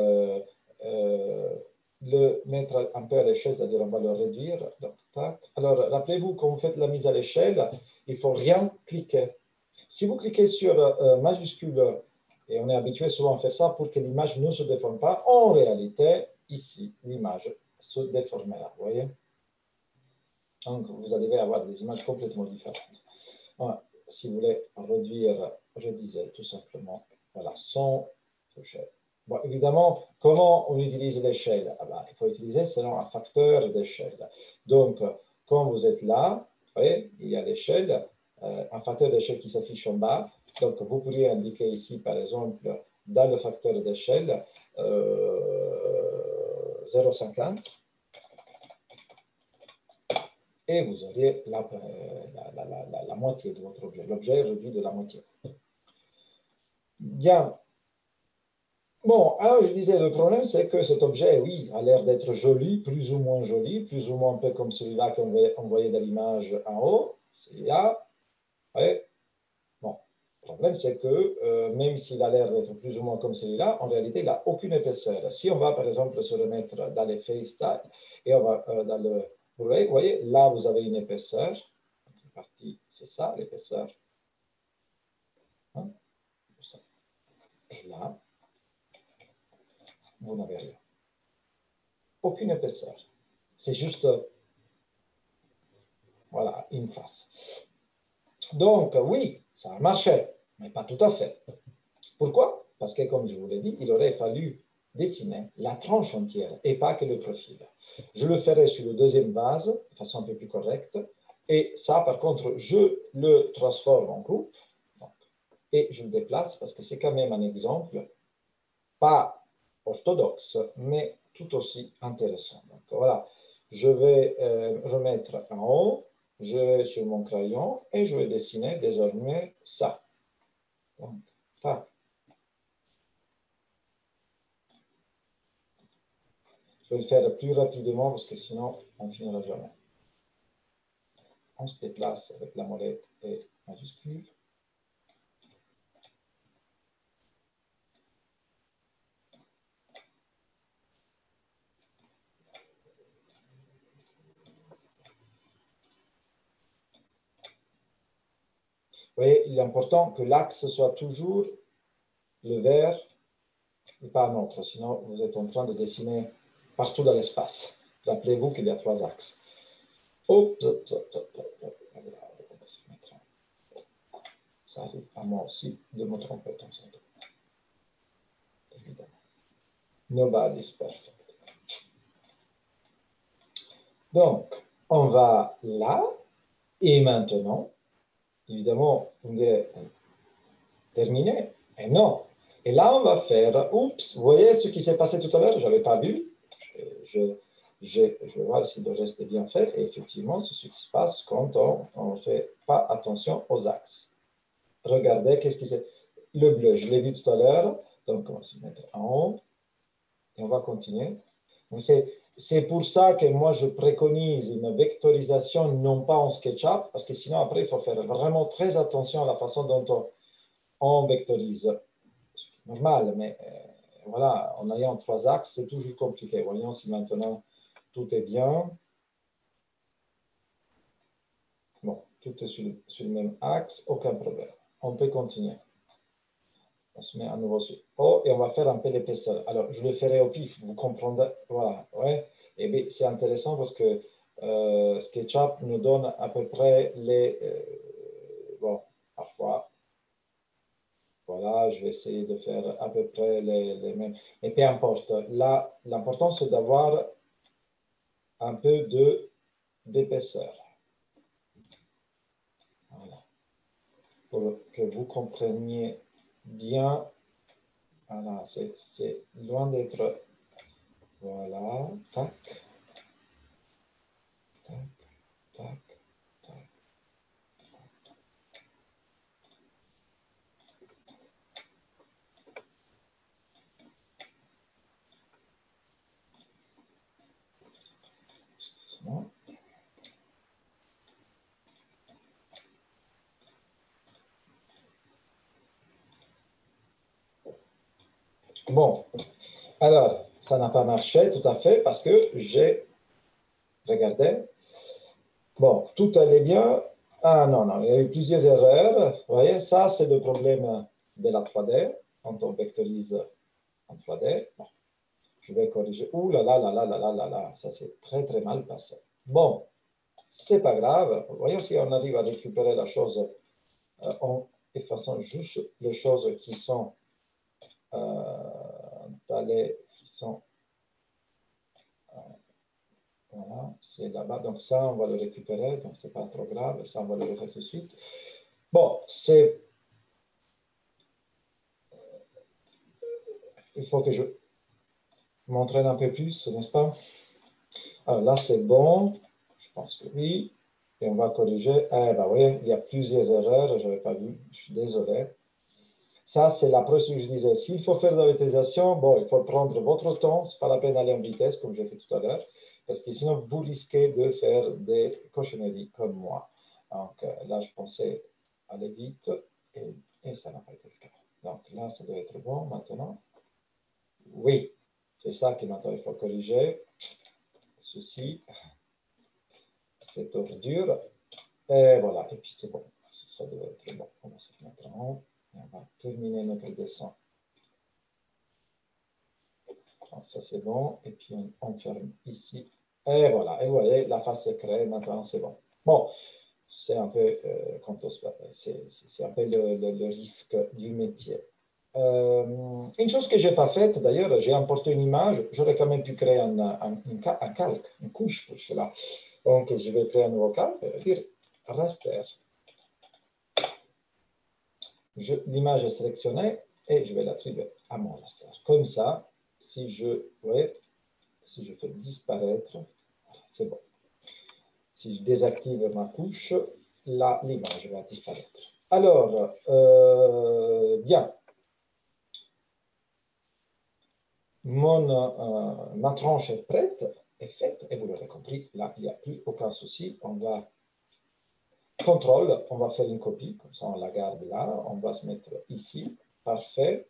le mettre un peu à l'échelle, c'est-à-dire on va le réduire. Donc, tac. Alors, rappelez-vous, quand vous faites la mise à l'échelle, il ne faut rien cliquer. Si vous cliquez sur majuscule, et on est habitué souvent à faire ça pour que l'image ne se déforme pas, en réalité, ici, l'image se déformera. Vous voyez? Donc, vous allez avoir des images complètement différentes. Voilà. Si vous voulez réduire, je disais tout simplement, voilà, sans toucher. Bon, évidemment, comment on utilise l'échelle? Ah ben, il faut utiliser selon un facteur d'échelle. Donc, quand vous êtes là, vous voyez, il y a l'échelle, un facteur d'échelle qui s'affiche en bas. Donc, vous pourriez indiquer ici, par exemple, dans le facteur d'échelle, 0,50. Et vous aurez la moitié de votre objet. L'objet est réduit de la moitié. Bien. Bon, alors je disais, le problème, c'est que cet objet, oui, a l'air d'être joli, plus ou moins un peu comme celui-là qu'on voyait dans l'image en haut. Celui-là. Ouais. Bon, le problème, c'est que même s'il a l'air d'être plus ou moins comme celui-là, en réalité, il n'a aucune épaisseur. Si on va, par exemple, se remettre dans les FaceTime et on va dans le... Vous voyez, là, vous avez une épaisseur. C'est ça, l'épaisseur. Hein? Et là, vous n'avez rien. Aucune épaisseur. C'est juste, voilà, une face. Donc, oui, ça a marché, mais pas tout à fait. Pourquoi? Parce que, comme je vous l'ai dit, il aurait fallu dessiner la tranche entière et pas que le profil. Je le ferai sur le deuxième vase, de façon un peu plus correcte. Et ça, par contre, je le transforme en groupe. Donc, et je le déplace parce que c'est quand même un exemple, pas orthodoxe, mais tout aussi intéressant. Donc, voilà, je vais remettre en haut, je vais sur mon crayon et je vais dessiner désormais ça. Donc, ça. Je vais le faire plus rapidement parce que sinon, on ne finira jamais. On se déplace avec la molette et majuscule. Vous voyez, il est important que l'axe soit toujours le vert et pas un autre. Sinon, vous êtes en train de dessiner partout dans l'espace. Rappelez-vous qu'il y a 3 axes. Hop, ça arrive à moi aussi de me tromper de temps en temps. Évidemment. Nobody's perfect. Donc, on va là. Et maintenant, évidemment, vous me direz, terminé. Et non. Et là, on va faire, oups, vous voyez ce qui s'est passé tout à l'heure, je n'avais pas vu. Je vais voir si le reste est bien fait. Et effectivement, c'est ce qui se passe quand on ne fait pas attention aux axes. Regardez, qu'est-ce qui s'est... Le bleu, je l'ai vu tout à l'heure. Donc, on va se mettre en haut. Et on va continuer. c'est pour ça que moi, je préconise une vectorisation non pas en SketchUp, parce que sinon, après, il faut faire vraiment très attention à la façon dont on vectorise. C'est normal, mais voilà, en ayant 3 axes, c'est toujours compliqué. Voyons si maintenant tout est bien. Bon, tout est sur le même axe, aucun problème. On peut continuer. On se met à nouveau sur O et on va faire un peu l'épaisseur. Alors, je le ferai au pif, vous comprendrez. Voilà, ouais. Et bien, c'est intéressant parce que SketchUp nous donne à peu près les... bon, parfois, voilà, je vais essayer de faire à peu près les mêmes. Mais peu importe. Là, l'important, c'est d'avoir un peu d'épaisseur. Voilà. Pour que vous compreniez bien. Voilà, c'est loin d'être... Voilà, tac, tac, tac, tac. Excusez-moi. Bon, alors, ça n'a pas marché tout à fait parce que j'ai regardé. Bon, tout allait bien. Ah non, non, il y a eu plusieurs erreurs. Vous voyez, ça, c'est le problème de la 3D, quand on vectorise en 3D. Bon, je vais corriger. Ouh là là là là là là là là, ça c'est très très mal passé. Bon, c'est pas grave. Voyons si on arrive à récupérer la chose en effaçant juste les choses qui sont qui sont voilà, c'est là-bas. Donc ça, on va le récupérer. Donc c'est pas trop grave. Ça, on va le refaire tout de suite. Bon, c'est... Il faut que je m'entraîne un peu plus, n'est-ce pas? Alors là, c'est bon. Je pense que oui. Et on va corriger. Eh ben oui, il y a plusieurs erreurs. Je n'avais pas vu. Je suis désolé. Ça, c'est la procédure. Je disais, s'il faut faire de la vectorisation, bon, il faut prendre votre temps. Ce n'est pas la peine d'aller en vitesse, comme j'ai fait tout à l'heure, parce que sinon, vous risquez de faire des cochonneries comme moi. Donc là, je pensais aller vite et ça n'a pas été le cas. Donc là, ça doit être bon maintenant. Oui, c'est ça qui maintenant il faut corriger. Ceci, cette ordure. Et voilà, et puis c'est bon. Ça doit être bon. On va se mettre en haut et on va terminer notre dessin. Alors, ça c'est bon. Et puis on ferme ici. Et voilà. Et vous voyez, la face est créée. Maintenant, c'est bon. Bon, c'est un peu, c'est un peu le risque du métier. Une chose que je n'ai pas faite, d'ailleurs, j'ai importé une image. J'aurais quand même pu créer un calque, une couche pour cela. Donc, je vais créer un nouveau calque, dire raster. L'image est sélectionnée et je vais l'attribuer à mon raster. Comme ça, si je fais disparaître, c'est bon. Si je désactive ma couche, là, l'image va disparaître. Alors, bien. Ma tranche est prête, est faite, et vous l'aurez compris, là, il n'y a plus aucun souci. On va contrôle, on va faire une copie, comme ça on la garde là, on va se mettre ici, parfait.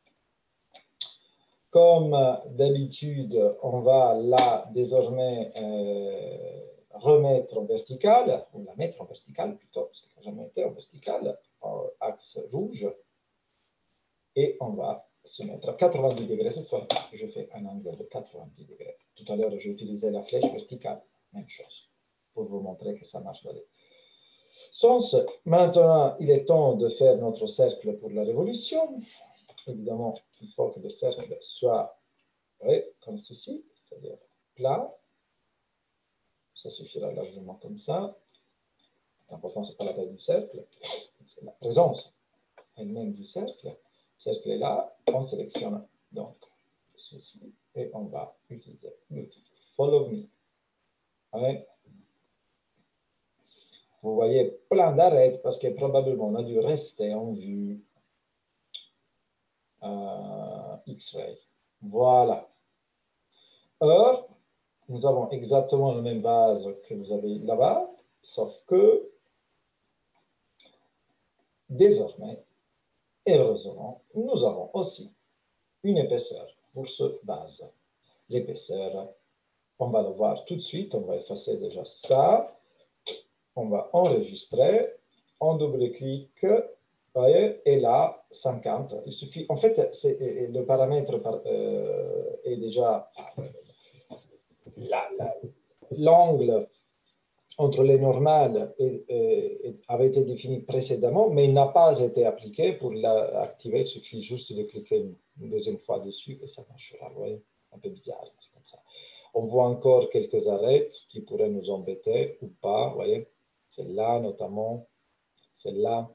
Comme d'habitude, on va là désormais remettre en vertical, ou la mettre en vertical plutôt, parce qu'elle n'a jamais été en vertical, en axe rouge, et on va se mettre à 90 degrés. Cette fois, je fais un angle de 90 degrés. Tout à l'heure, j'ai utilisé la flèche verticale, même chose, pour vous montrer que ça marche dans les sens. Maintenant, il est temps de faire notre cercle pour la révolution. Évidemment, il faut que le cercle soit comme ceci, c'est-à-dire plat. Ça suffira largement comme ça. L'important, ce n'est pas la taille du cercle, c'est la présence elle-même du cercle. Le cercle est là, on sélectionne donc ceci et on va utiliser l'outil Follow Me. Ouais. Vous voyez plein d'arêtes parce que probablement on a dû rester en vue X-ray. Voilà. Or, nous avons exactement le même vase que vous avez là-bas, sauf que désormais, heureusement, nous avons aussi une épaisseur pour ce vase. L'épaisseur, on va le voir tout de suite, on va effacer déjà ça, on va enregistrer, on double-clique, voyez, et là, 50. Il suffit, en fait, le paramètre est déjà l'angle entre les normales avait été défini précédemment, mais il n'a pas été appliqué. Pour l'activer, il suffit juste de cliquer une deuxième fois dessus et ça marchera. Vous voyez, un peu bizarre, c'est comme ça. On voit encore quelques arêtes qui pourraient nous embêter ou pas. Vous voyez, celle-là notamment, celle-là.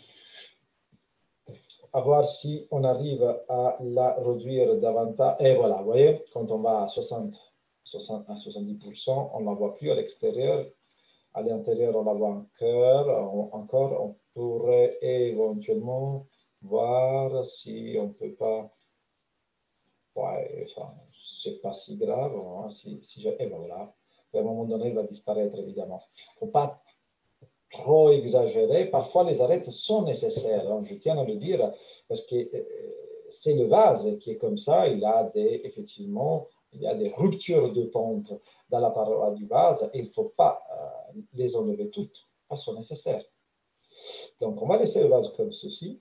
À voir si on arrive à la réduire davantage. Et voilà, vous voyez, quand on va à 60 à 70%, on ne la voit plus à l'extérieur. À l'intérieur, on la voit encore. On pourrait éventuellement voir si on ne peut pas. Ouais, enfin, c'est pas si grave. Hein, et voilà. À un moment donné, elle va disparaître, évidemment. Il ne faut pas trop exagérer. Parfois, les arêtes sont nécessaires. Hein, je tiens à le dire, parce que c'est le vase qui est comme ça. Effectivement, il y a des ruptures de pente dans la paroi du vase. Et il ne faut pas les enlever toutes. Elles sont nécessaires. Donc, on va laisser le vase comme ceci.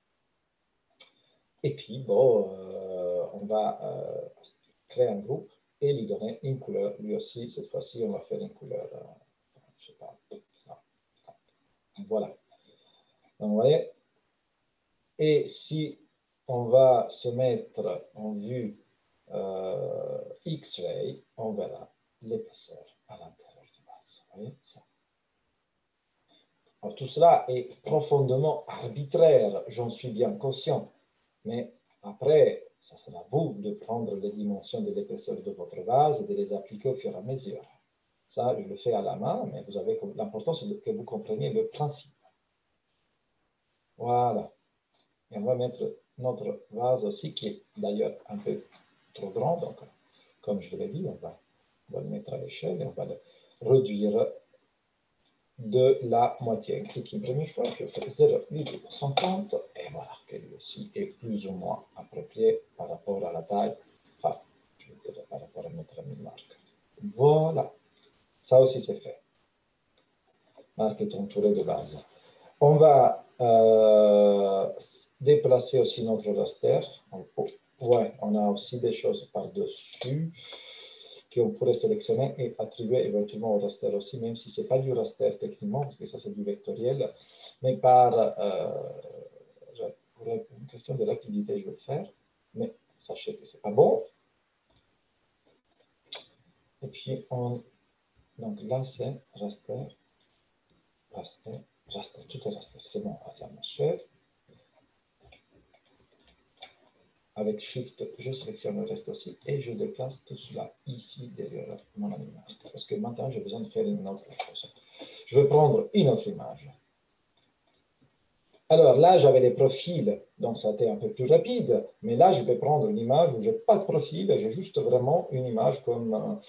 Et puis, bon, on va créer un groupe et lui donner une couleur. Lui aussi, cette fois-ci, on va faire une couleur, je ne sais pas, ça. Voilà. Donc, vous voyez. Et si on va se mettre en vue X-ray, on verra l'épaisseur à l'intérieur du vase. Vous voyez ça? Alors, tout cela est profondément arbitraire, j'en suis bien conscient. Mais après, ça sera à vous de prendre les dimensions de l'épaisseur de votre vase et de les appliquer au fur et à mesure. Ça, je le fais à la main, mais l'important, c'est que vous compreniez le principe. Voilà. Et on va mettre notre vase aussi, qui est d'ailleurs un peu trop grand. Donc, comme je vous l'ai dit, on va le mettre à l'échelle et on va le réduire de la moitié. Clique une première fois, je fais 0,50 et voilà, que lui aussi est plus ou moins approprié par rapport à la taille, enfin, je veux dire, par rapport à notre ami Marc. Voilà, ça aussi c'est fait. Marc est entouré de base. On va déplacer aussi notre raster. Ouais, on a aussi des choses par-dessus qu'on pourrait sélectionner et attribuer éventuellement au raster aussi, même si ce n'est pas du raster techniquement, parce que ça c'est du vectoriel, mais pour une question de rapidité, je vais le faire, mais sachez que ce n'est pas bon. Et puis, donc là c'est raster, raster, raster, tout est raster, c'est bon, ça marche. Avec Shift, je sélectionne le reste aussi et je déplace tout cela ici derrière mon image. Parce que maintenant, j'ai besoin de faire une autre chose. Je vais prendre une autre image. Alors là, j'avais les profils, donc ça a été un peu plus rapide. Mais là, je vais prendre une image où je n'ai pas de profil, j'ai juste vraiment une image comme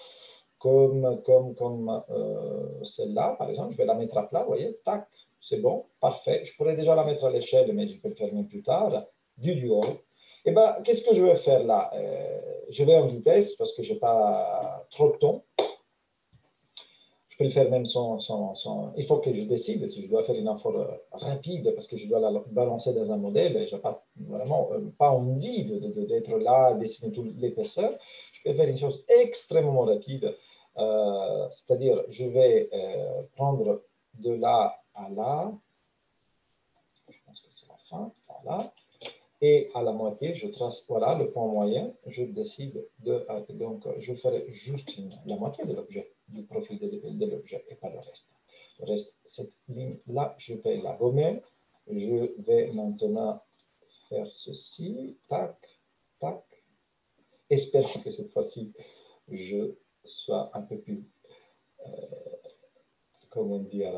celle-là, par exemple. Je vais la mettre à plat, vous voyez, tac, c'est bon, parfait. Je pourrais déjà la mettre à l'échelle, mais je peux le faire même plus tard, du duo. Eh bien, qu'est-ce que je vais faire là? Je vais en vitesse parce que je n'ai pas trop de temps. Je peux le faire même sans. Il faut que je décide si je dois faire une info rapide parce que je dois la balancer dans un modèle et je n'ai pas, vraiment pas envie d'être là, dessiner toute l'épaisseur. Je peux faire une chose extrêmement rapide. C'est-à-dire, je vais prendre de là à là. Je pense que c'est la fin. Voilà. Et à la moitié, je trace, voilà, le point moyen, je décide donc je ferai juste la moitié de l'objet, du profil de l'objet et pas le reste. Le reste, cette ligne-là, je vais la gommer. Je vais maintenant faire ceci, tac, tac. Espérons que cette fois-ci, je sois un peu plus, comment dire,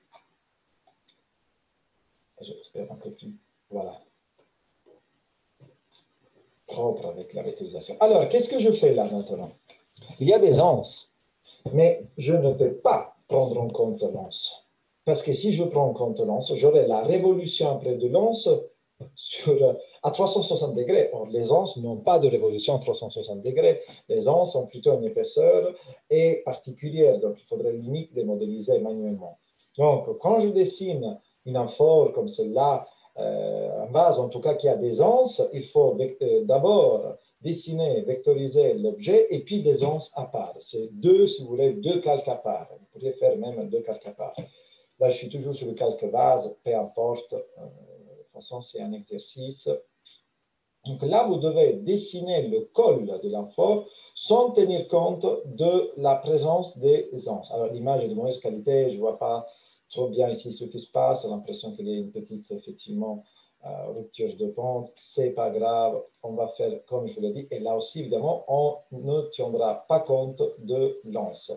j'espère un peu plus, voilà, propre avec la réutilisation. Alors, qu'est-ce que je fais là maintenant? Il y a des anses, mais je ne peux pas prendre en compte l'anse. Parce que si je prends en compte l'anse, j'aurai la révolution après de l'anse à 360 degrés. Or, les anses n'ont pas de révolution à 360 degrés. Les anses ont plutôt une épaisseur et particulière, donc il faudrait limite les modéliser manuellement. Donc, quand je dessine une amphore comme celle-là, un vase en tout cas qui a des anses, il faut d'abord dessiner, vectoriser l'objet et puis des anses à part. C'est deux, si vous voulez, deux calques à part. Vous pourriez faire même deux calques à part. Là, je suis toujours sur le calque vase, peu importe. De toute façon, c'est un exercice. Donc là, vous devez dessiner le col de l'amphore sans tenir compte de la présence des anses. Alors, l'image est de mauvaise qualité, je ne vois pas trop bien ici ce qui se passe. J'ai l'impression qu'il y a une petite, effectivement, rupture de pente. Ce n'est pas grave, on va faire comme je vous l'ai dit. Et là aussi, évidemment, on ne tiendra pas compte de l'anse.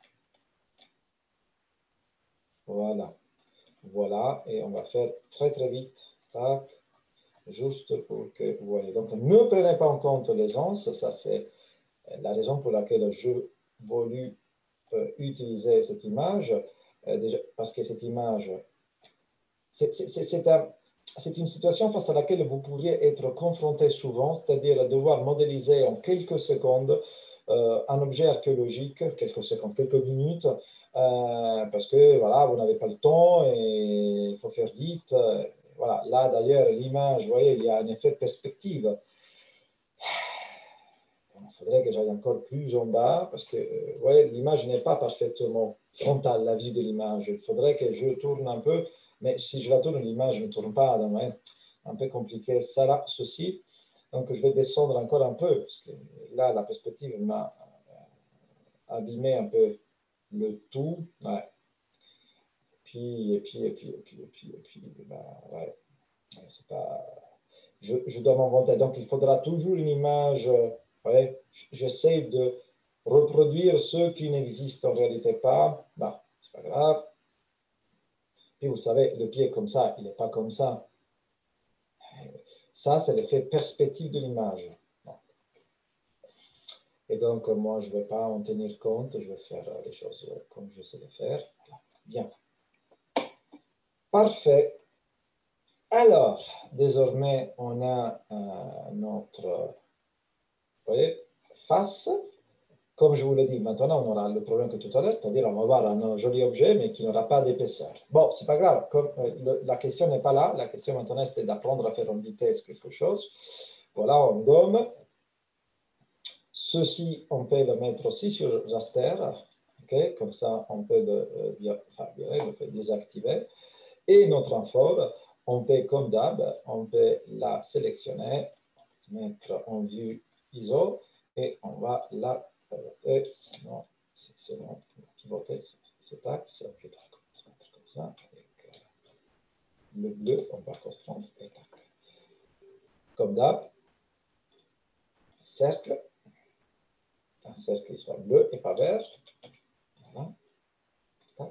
Voilà. Voilà, et on va faire très très vite. Tac. Juste pour que vous voyez. Donc, ne prenez pas en compte les anses. Ça, c'est la raison pour laquelle je voulu utiliser cette image. Déjà, parce que cette image, c'est une situation face à laquelle vous pourriez être confronté souvent, c'est-à-dire devoir modéliser en quelques secondes un objet archéologique, quelques secondes, quelques minutes, parce que voilà, vous n'avez pas le temps et il faut faire vite. Voilà. Là, d'ailleurs, l'image, vous voyez, il y a un effet de perspective. Il faudrait que j'aille encore plus en bas parce que ouais, l'image n'est pas parfaitement frontale, la vue de l'image. Il faudrait que je tourne un peu, mais si je la tourne, l'image ne tourne pas. Donc, ouais, un peu compliqué. Ça, là, ceci. Donc, je vais descendre encore un peu parce que là, la perspective m'a abîmé un peu le tout. Ouais. Et puis, bah, ouais, c'est pas... Je dois m'inventer. Donc, il faudra toujours une image. Ouais, j'essaie de reproduire ce qui n'existe en réalité pas. Bah, c'est pas grave. Puis, vous savez, le pied comme ça, il n'est pas comme ça. Ça, c'est l'effet perspective de l'image. Et donc, moi, je ne vais pas en tenir compte. Je vais faire les choses comme je sais les faire. Voilà. Bien. Parfait. Alors, désormais, on a notre voyez, face. Comme je vous l'ai dit, maintenant, on aura le problème que tout à l'heure, c'est-à-dire on va avoir un joli objet, mais qui n'aura pas d'épaisseur. Bon, c'est pas grave. Comme, la question n'est pas là. La question maintenant, c'était d'apprendre à faire en vitesse quelque chose. Voilà, on gomme. Ceci, on peut le mettre aussi sur raster. Okay? Comme ça, on peut le désactiver. Et notre amphore, on peut, comme d'hab, on peut la sélectionner, mettre en vue ISO, et on va la pivoter, sinon, c'est bon, pivoter cet axe, puis on va se mettre comme ça, avec le bleu, on va restreindre, et tac. Comme d'hab, cercle, un cercle qui soit bleu et pas vert, voilà, tac.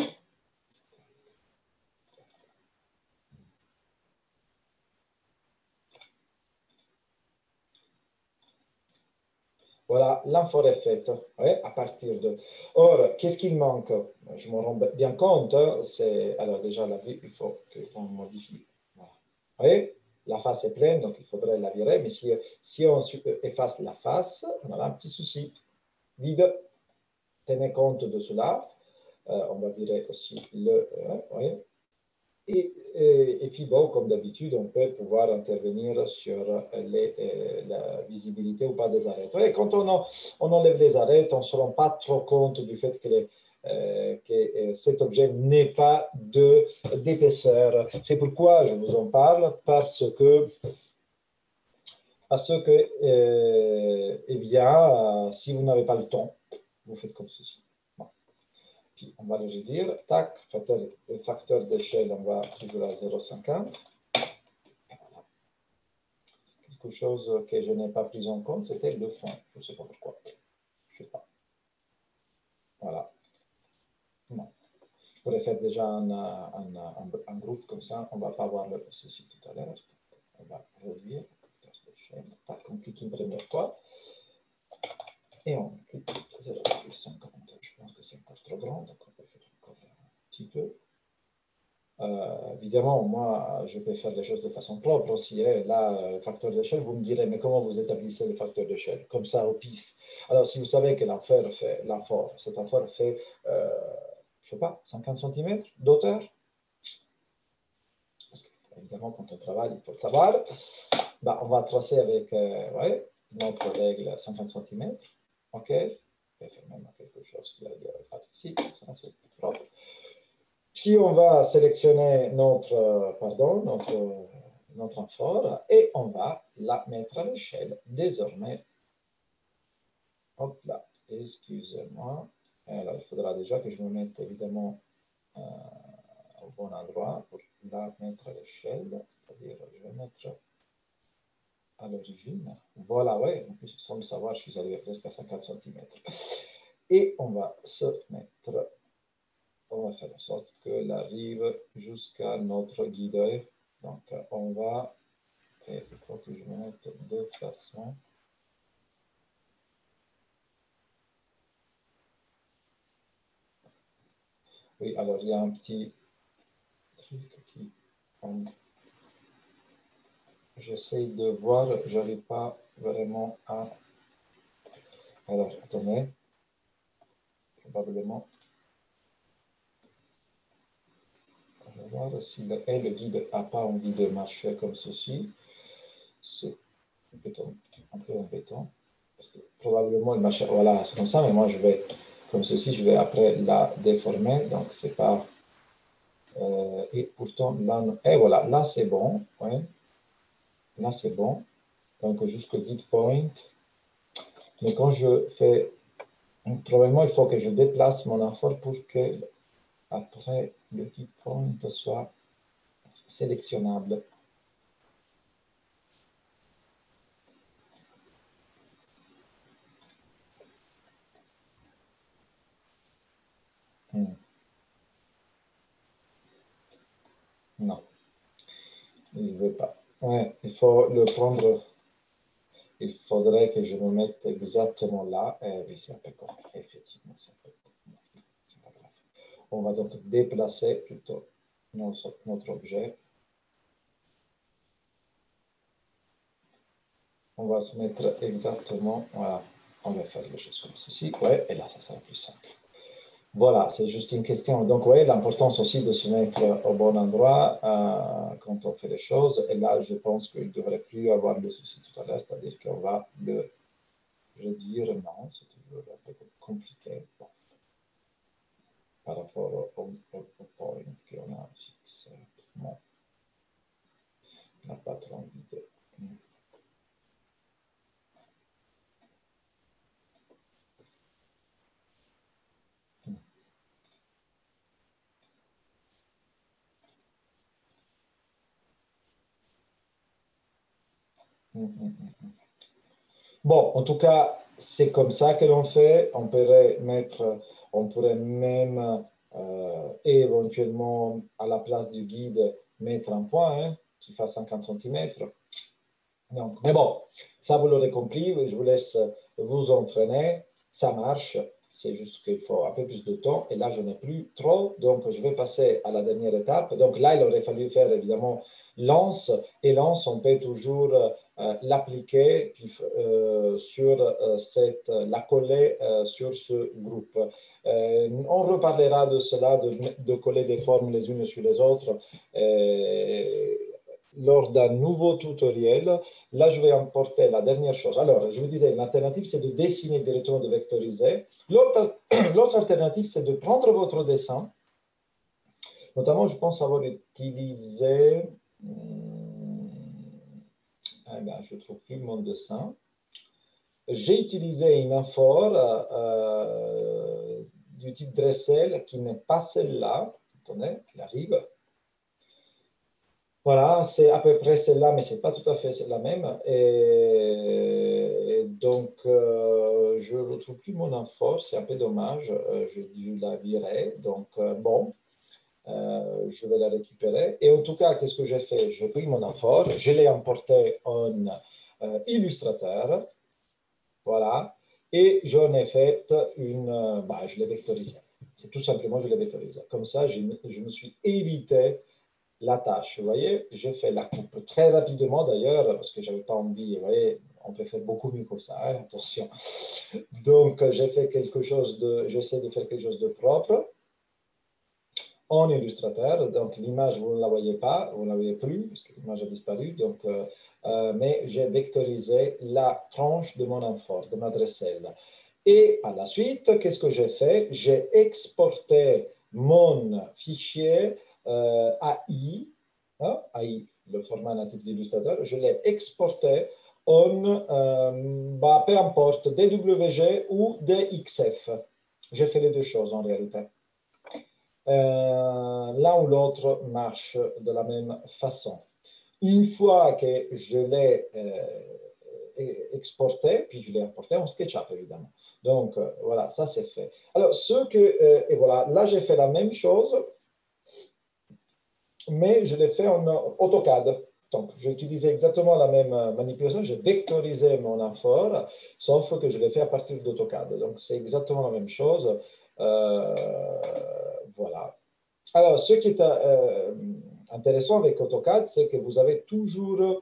Voilà, l'amphore est faite ouais, à partir de... Or, qu'est-ce qu'il manque? Je me rends bien compte, c'est... Alors déjà, la vue, il faut qu'on modifie. Voilà. Vous voyez, la face est pleine, donc il faudrait la virer, mais si on efface la face, on a un petit souci. Vide, tenez compte de cela. On va virer aussi le... voyez. Et puis, bon, comme d'habitude, on peut pouvoir intervenir sur la visibilité ou pas des arêtes. Et quand on enlève les arêtes, on ne se rend pas trop compte du fait que cet objet n'est pas d'épaisseur. C'est pourquoi je vous en parle, parce que eh bien, si vous n'avez pas le temps, vous faites comme ceci. Puis on va le réduire. Tac, le facteur d'échelle, on va toujours à 0,50. Quelque chose que je n'ai pas pris en compte, c'était le fond. Je ne sais pas pourquoi. Je ne sais pas. Voilà. Non. Je pourrais faire déjà un groupe comme ça. On ne va pas voir ceci tout à l'heure. On va réduire. Tac, on clique une première fois. Et on clique 0,50. Je pense que c'est encore trop grand, donc on peut faire encore un petit peu. Évidemment, moi, je peux faire les choses de façon propre aussi. Hein. Là, le facteur d'échelle, vous me direz, mais comment vous établissez le facteur d'échelle? Comme ça, au pif. Alors, si vous savez que cet amphore fait, je ne sais pas, 50 cm d'auteur, parce que, évidemment, quand on travaille, il faut le savoir, bah, on va tracer avec notre règle 50 cm. OK? Je vais faire même quelque chose qui a ici, comme ça, c'est propre. Puis on va sélectionner notre amphore et on va la mettre à l'échelle. Désormais, hop là, excusez-moi. Alors, il faudra déjà que je me mette évidemment au bon endroit pour la mettre à l'échelle. C'est-à-dire, je vais mettre à l'origine. Voilà, oui, en plus, sans le savoir, je suis arrivé presque à 50 cm. Et on va se mettre. On va faire en sorte qu'elle arrive jusqu'à notre guideur. Donc, on va, et il faut que je me mette de façon. Oui, alors il y a un petit truc qui. J'essaie de voir, je n'arrive pas vraiment à. Alors, attendez. Probablement. Je vais voir si le guide n'a pas envie de marcher comme ceci. C'est un peu embêtant. Parce que probablement il marche. Voilà, c'est comme ça, mais moi je vais, comme ceci, je vais après la déformer. Donc c'est pas. Et pourtant, là, et voilà, là c'est bon. Ouais. Là c'est bon. Donc jusqu'au guide point. Mais quand je fais. Probablement, il faut que je déplace mon amphore pour que après le guide point soit sélectionnable. Non, il ne veut pas. Ouais, il faut le prendre. Il faudrait que je me mette exactement là. Oui, c'est un peu compliqué, effectivement. C'est pas grave. On va donc déplacer plutôt notre objet. On va se mettre exactement, voilà, on va faire les choses comme ceci. Ouais, et là, ça sera plus simple. Voilà, c'est juste une question. Donc, oui, l'importance aussi de se mettre au bon endroit quand on fait les choses. Et là, je pense qu'il ne devrait plus avoir de souci tout à l'heure, c'est-à-dire qu'on va le réduire. Non, c'est toujours un peu compliqué bon, par rapport au point qu'on a fixé. Bon, on n'a pas trop envie de. Bon, en tout cas, c'est comme ça que l'on fait. On pourrait même éventuellement, à la place du guide, mettre un point qui fasse 50 cm. Donc, mais bon, ça vous l'aurez compris, je vous laisse vous entraîner. Ça marche, c'est juste qu'il faut un peu plus de temps. Et là, je n'ai plus trop, donc je vais passer à la dernière étape. Donc là, il aurait fallu faire évidemment lance. Et lance, on peut toujours l'appliquer sur la coller sur ce groupe. On reparlera de cela, de coller des formes les unes sur les autres lors d'un nouveau tutoriel. Là, je vais importer la dernière chose. Alors, je vous disais, une alternative, c'est de dessiner directement, de vectoriser. L'autre alternative, c'est de prendre votre dessin. Notamment, je pense avoir utilisé. Je ne trouve plus mon dessin. J'ai utilisé une amphore du type Dressel qui n'est pas celle-là. Attendez, elle arrive. Voilà, c'est à peu près celle-là, mais ce n'est pas tout à fait la même. Et donc, je ne retrouve plus mon amphore, c'est un peu dommage. J'ai dû la virer. Donc, bon, je vais la récupérer. Et en tout cas, qu'est-ce que j'ai fait? J'ai pris mon amphore, je l'ai importé en Illustrator. Voilà. et j'en ai fait je l'ai vectorisé. C'est tout simplement, je l'ai vectorisé. Comme ça, je me suis évité la tâche. Vous voyez, j'ai fait la coupe très rapidement d'ailleurs, parce que je n'avais pas envie. Vous voyez, on peut faire beaucoup mieux que ça, hein, attention. Donc, j'essaie de faire quelque chose de propre en Illustrator. Donc, l'image, vous ne la voyez pas, vous ne la voyez plus, parce que l'image a disparu. Donc, mais j'ai vectorisé la tranche de mon amphore, de ma dresselle. Et par la suite, qu'est-ce que j'ai fait? J'ai exporté mon fichier AI, hein, AI, le format natif d'Illustrator, je l'ai exporté en, peu importe, DWG ou DXF. J'ai fait les deux choses en réalité. L'un ou l'autre marche de la même façon. Une fois que je l'ai exporté, puis je l'ai importé en SketchUp, évidemment. Donc, voilà, ça c'est fait. Alors, et voilà, là j'ai fait la même chose, mais je l'ai fait en AutoCAD. Donc, j'ai utilisé exactement la même manipulation, j'ai vectorisé mon amphore, sauf que je l'ai fait à partir d'AutoCAD. Donc, c'est exactement la même chose. Voilà. Alors, ce qui est intéressant avec AutoCAD, c'est que vous avez toujours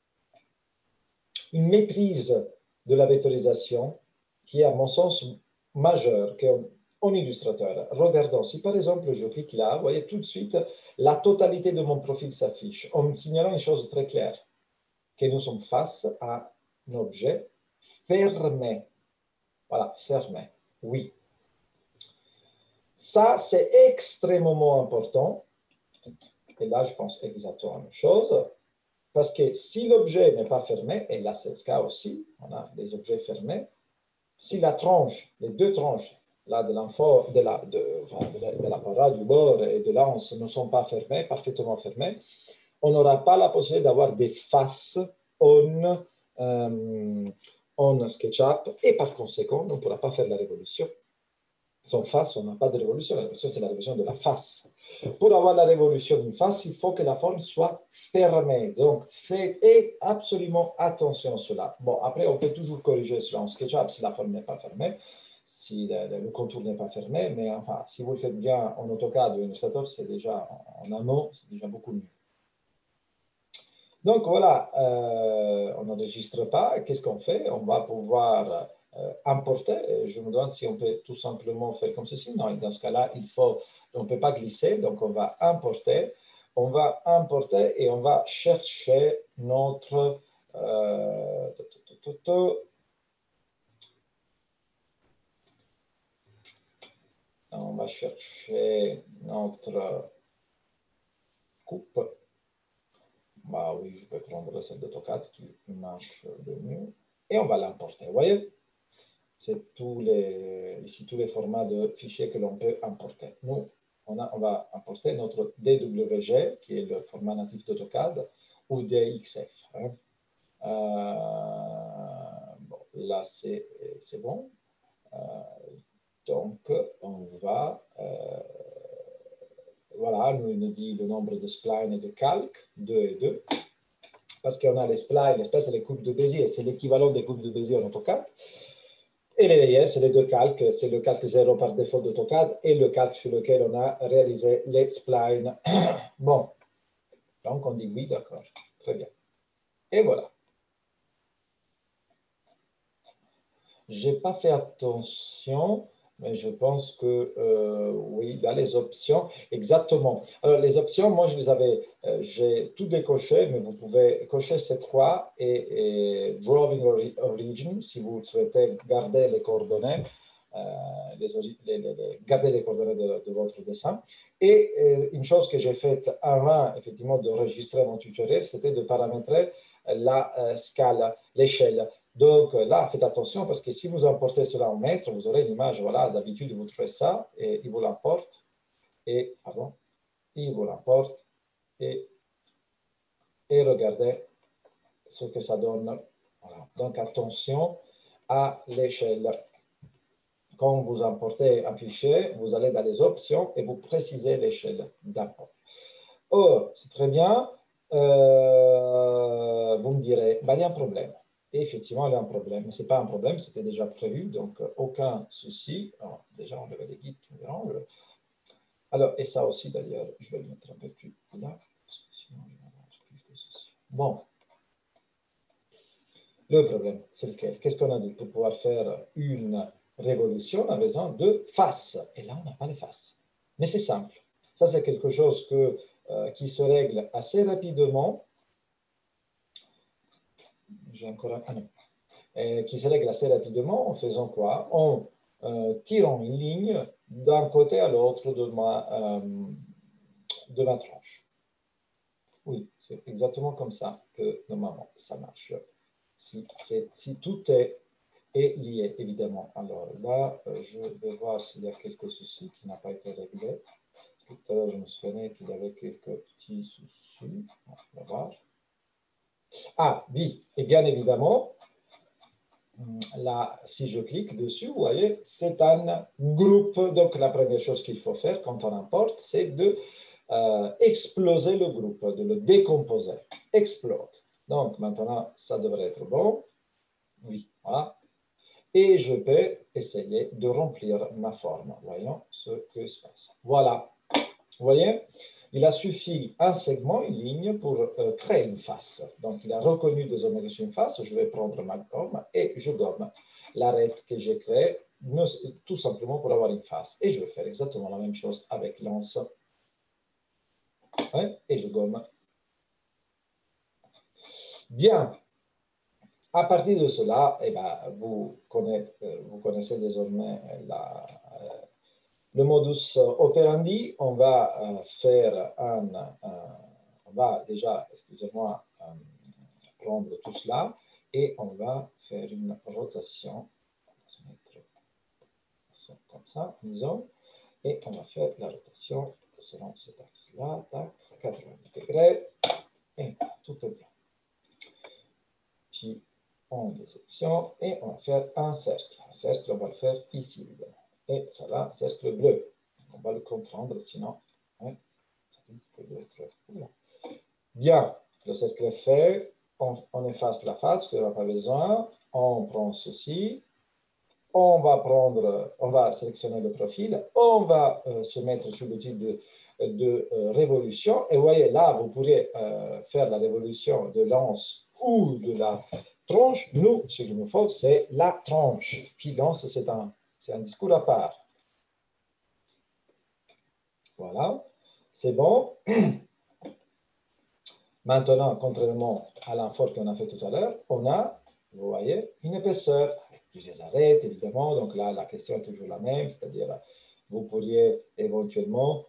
une maîtrise de la vectorisation qui est, à mon sens, majeure en Illustrator. Regardons, si par exemple je clique là, vous voyez tout de suite, la totalité de mon profil s'affiche en signalant une chose très claire, que nous sommes face à un objet fermé. Voilà, fermé, oui. Ça, c'est extrêmement important. Et là, je pense exactement la même chose. Parce que si l'objet n'est pas fermé, et là c'est le cas aussi, on a des objets fermés, si la tranche, les deux tranches, là de l'amphore, de la parade, du bord et de l'anse ne sont pas fermées, parfaitement fermées, on n'aura pas la possibilité d'avoir des faces en SketchUp et par conséquent, on ne pourra pas faire la révolution. Sans face, on n'a pas de révolution. La révolution, c'est la révolution de la face. Pour avoir la révolution d'une face, il faut que la forme soit fermée. Donc, faites absolument attention à cela. Bon, après, on peut toujours corriger cela en SketchUp si la forme n'est pas fermée, si le contour n'est pas fermé, mais enfin, si vous le faites bien en AutoCAD ou en Illustrator, c'est déjà en amont, c'est déjà beaucoup mieux. Donc, voilà, on n'enregistre pas. Qu'est-ce qu'on fait? On va pouvoir importer. Je me demande si on peut tout simplement faire comme ceci. Non, dans ce cas-là, on ne peut pas glisser. Donc, on va importer. On va importer et on va chercher notre... on va chercher notre coupe. Bah oui, je vais prendre celle d'AutoCAD qui marche le mieux. Et on va l'importer. Vous voyez? C'est ici tous les formats de fichiers que l'on peut importer. Nous, on va importer notre DWG, qui est le format natif d'AutoCAD, ou DXF. Hein. Bon, là, c'est bon. Donc, on va... voilà, il nous dit le nombre de splines et de calques, 2 et 2. Parce qu'on a les splines, c'est les coupes de Bézier, c'est l'équivalent des coupes de Bézier en AutoCAD. Et les layers, c'est les deux calques, c'est le calque 0 par défaut d'AutoCAD et le calque sur lequel on a réalisé les splines. Bon, donc on dit oui, d'accord, très bien. Et voilà. Je n'ai pas fait attention, mais je pense que oui, là, les options, exactement. Alors, les options, moi, j'ai tout décoché, mais vous pouvez cocher ces trois et Drawing Origin, si vous souhaitez garder les coordonnées, garder les coordonnées de votre dessin. Et une chose que j'ai faite avant, effectivement, d'enregistrer mon tutoriel, c'était de paramétrer la scale, l'échelle. Donc là, faites attention parce que si vous importez cela en mètres, vous aurez une image, voilà, d'habitude, vous trouvez ça et il vous l'importe et, pardon, il vous l'importe et regardez ce que ça donne. Voilà. Donc attention à l'échelle. Quand vous importez un fichier, vous allez dans les options et vous précisez l'échelle d'import. Oh, c'est très bien. Vous me direz, il y a un problème. Et effectivement, il y a un problème. Mais ce n'est pas un problème, c'était déjà prévu, donc aucun souci. Alors, déjà, on avait les guides qui dérangent. Alors, et ça aussi, d'ailleurs, je vais le mettre un peu plus là, parce que sinon, je vais avoir quelques soucis. Bon. Le problème, c'est lequel? Qu'est-ce qu'on a dit? Pour pouvoir faire une révolution, on a besoin de faces. Et là, on n'a pas les faces. Mais c'est simple. Ça, c'est quelque chose qui se règle assez rapidement. J'ai encore un... Ah non. Qui se règle assez rapidement en faisant quoi? En tirant une ligne d'un côté à l'autre de ma tranche. Oui, c'est exactement comme ça que normalement ça marche. Si tout est lié, évidemment. Alors là, je vais voir s'il y a quelques soucis qui n'ont pas été réglés. Tout à l'heure, je me souvenais qu'il y avait quelques petits soucis. On va voir. Ah, oui, et bien évidemment, là, si je clique dessus, vous voyez, c'est un groupe. Donc, la première chose qu'il faut faire quand on importe, c'est de exploser le groupe, de le décomposer. Explode. Donc, maintenant, ça devrait être bon. Oui, voilà. Et je peux essayer de remplir ma forme. Voyons ce que se passe. Voilà. Vous voyez, il a suffi un segment, une ligne, pour créer une face. Donc, il a reconnu désormais sur une face. Je vais prendre ma gomme et je gomme l'arête que j'ai créée, tout simplement pour avoir une face. Et je vais faire exactement la même chose avec l'anse. Ouais, et je gomme. Bien. À partir de cela, eh ben, vous connaissez désormais le modus operandi. On va faire on va déjà, excusez-moi, prendre tout cela et on va faire une rotation. On va se mettre comme ça, disons, et on va faire la rotation selon cet axe-là, 80 degrés, et tout est bien. Puis, on désection et on va faire un cercle. Un cercle, on va le faire ici, évidemment. Et ça là, cercle bleu. On va le comprendre, sinon, hein, ça risque d'être... Bien, le cercle est fait. On efface la face, on n'a pas besoin. On prend ceci. On va sélectionner le profil. On va se mettre sur l'outil de révolution. Et vous voyez, là, vous pourrez faire la révolution de l'anse ou de la tronche. Nous, ce qu'il nous faut, c'est la tronche. Puis l'anse, c'est un discours à part. Voilà, c'est bon. Maintenant, contrairement à l'info qu'on a fait tout à l'heure, on a, vous voyez, une épaisseur avec plusieurs arêtes, évidemment. Donc là, la question est toujours la même, c'est-à-dire, vous pourriez éventuellement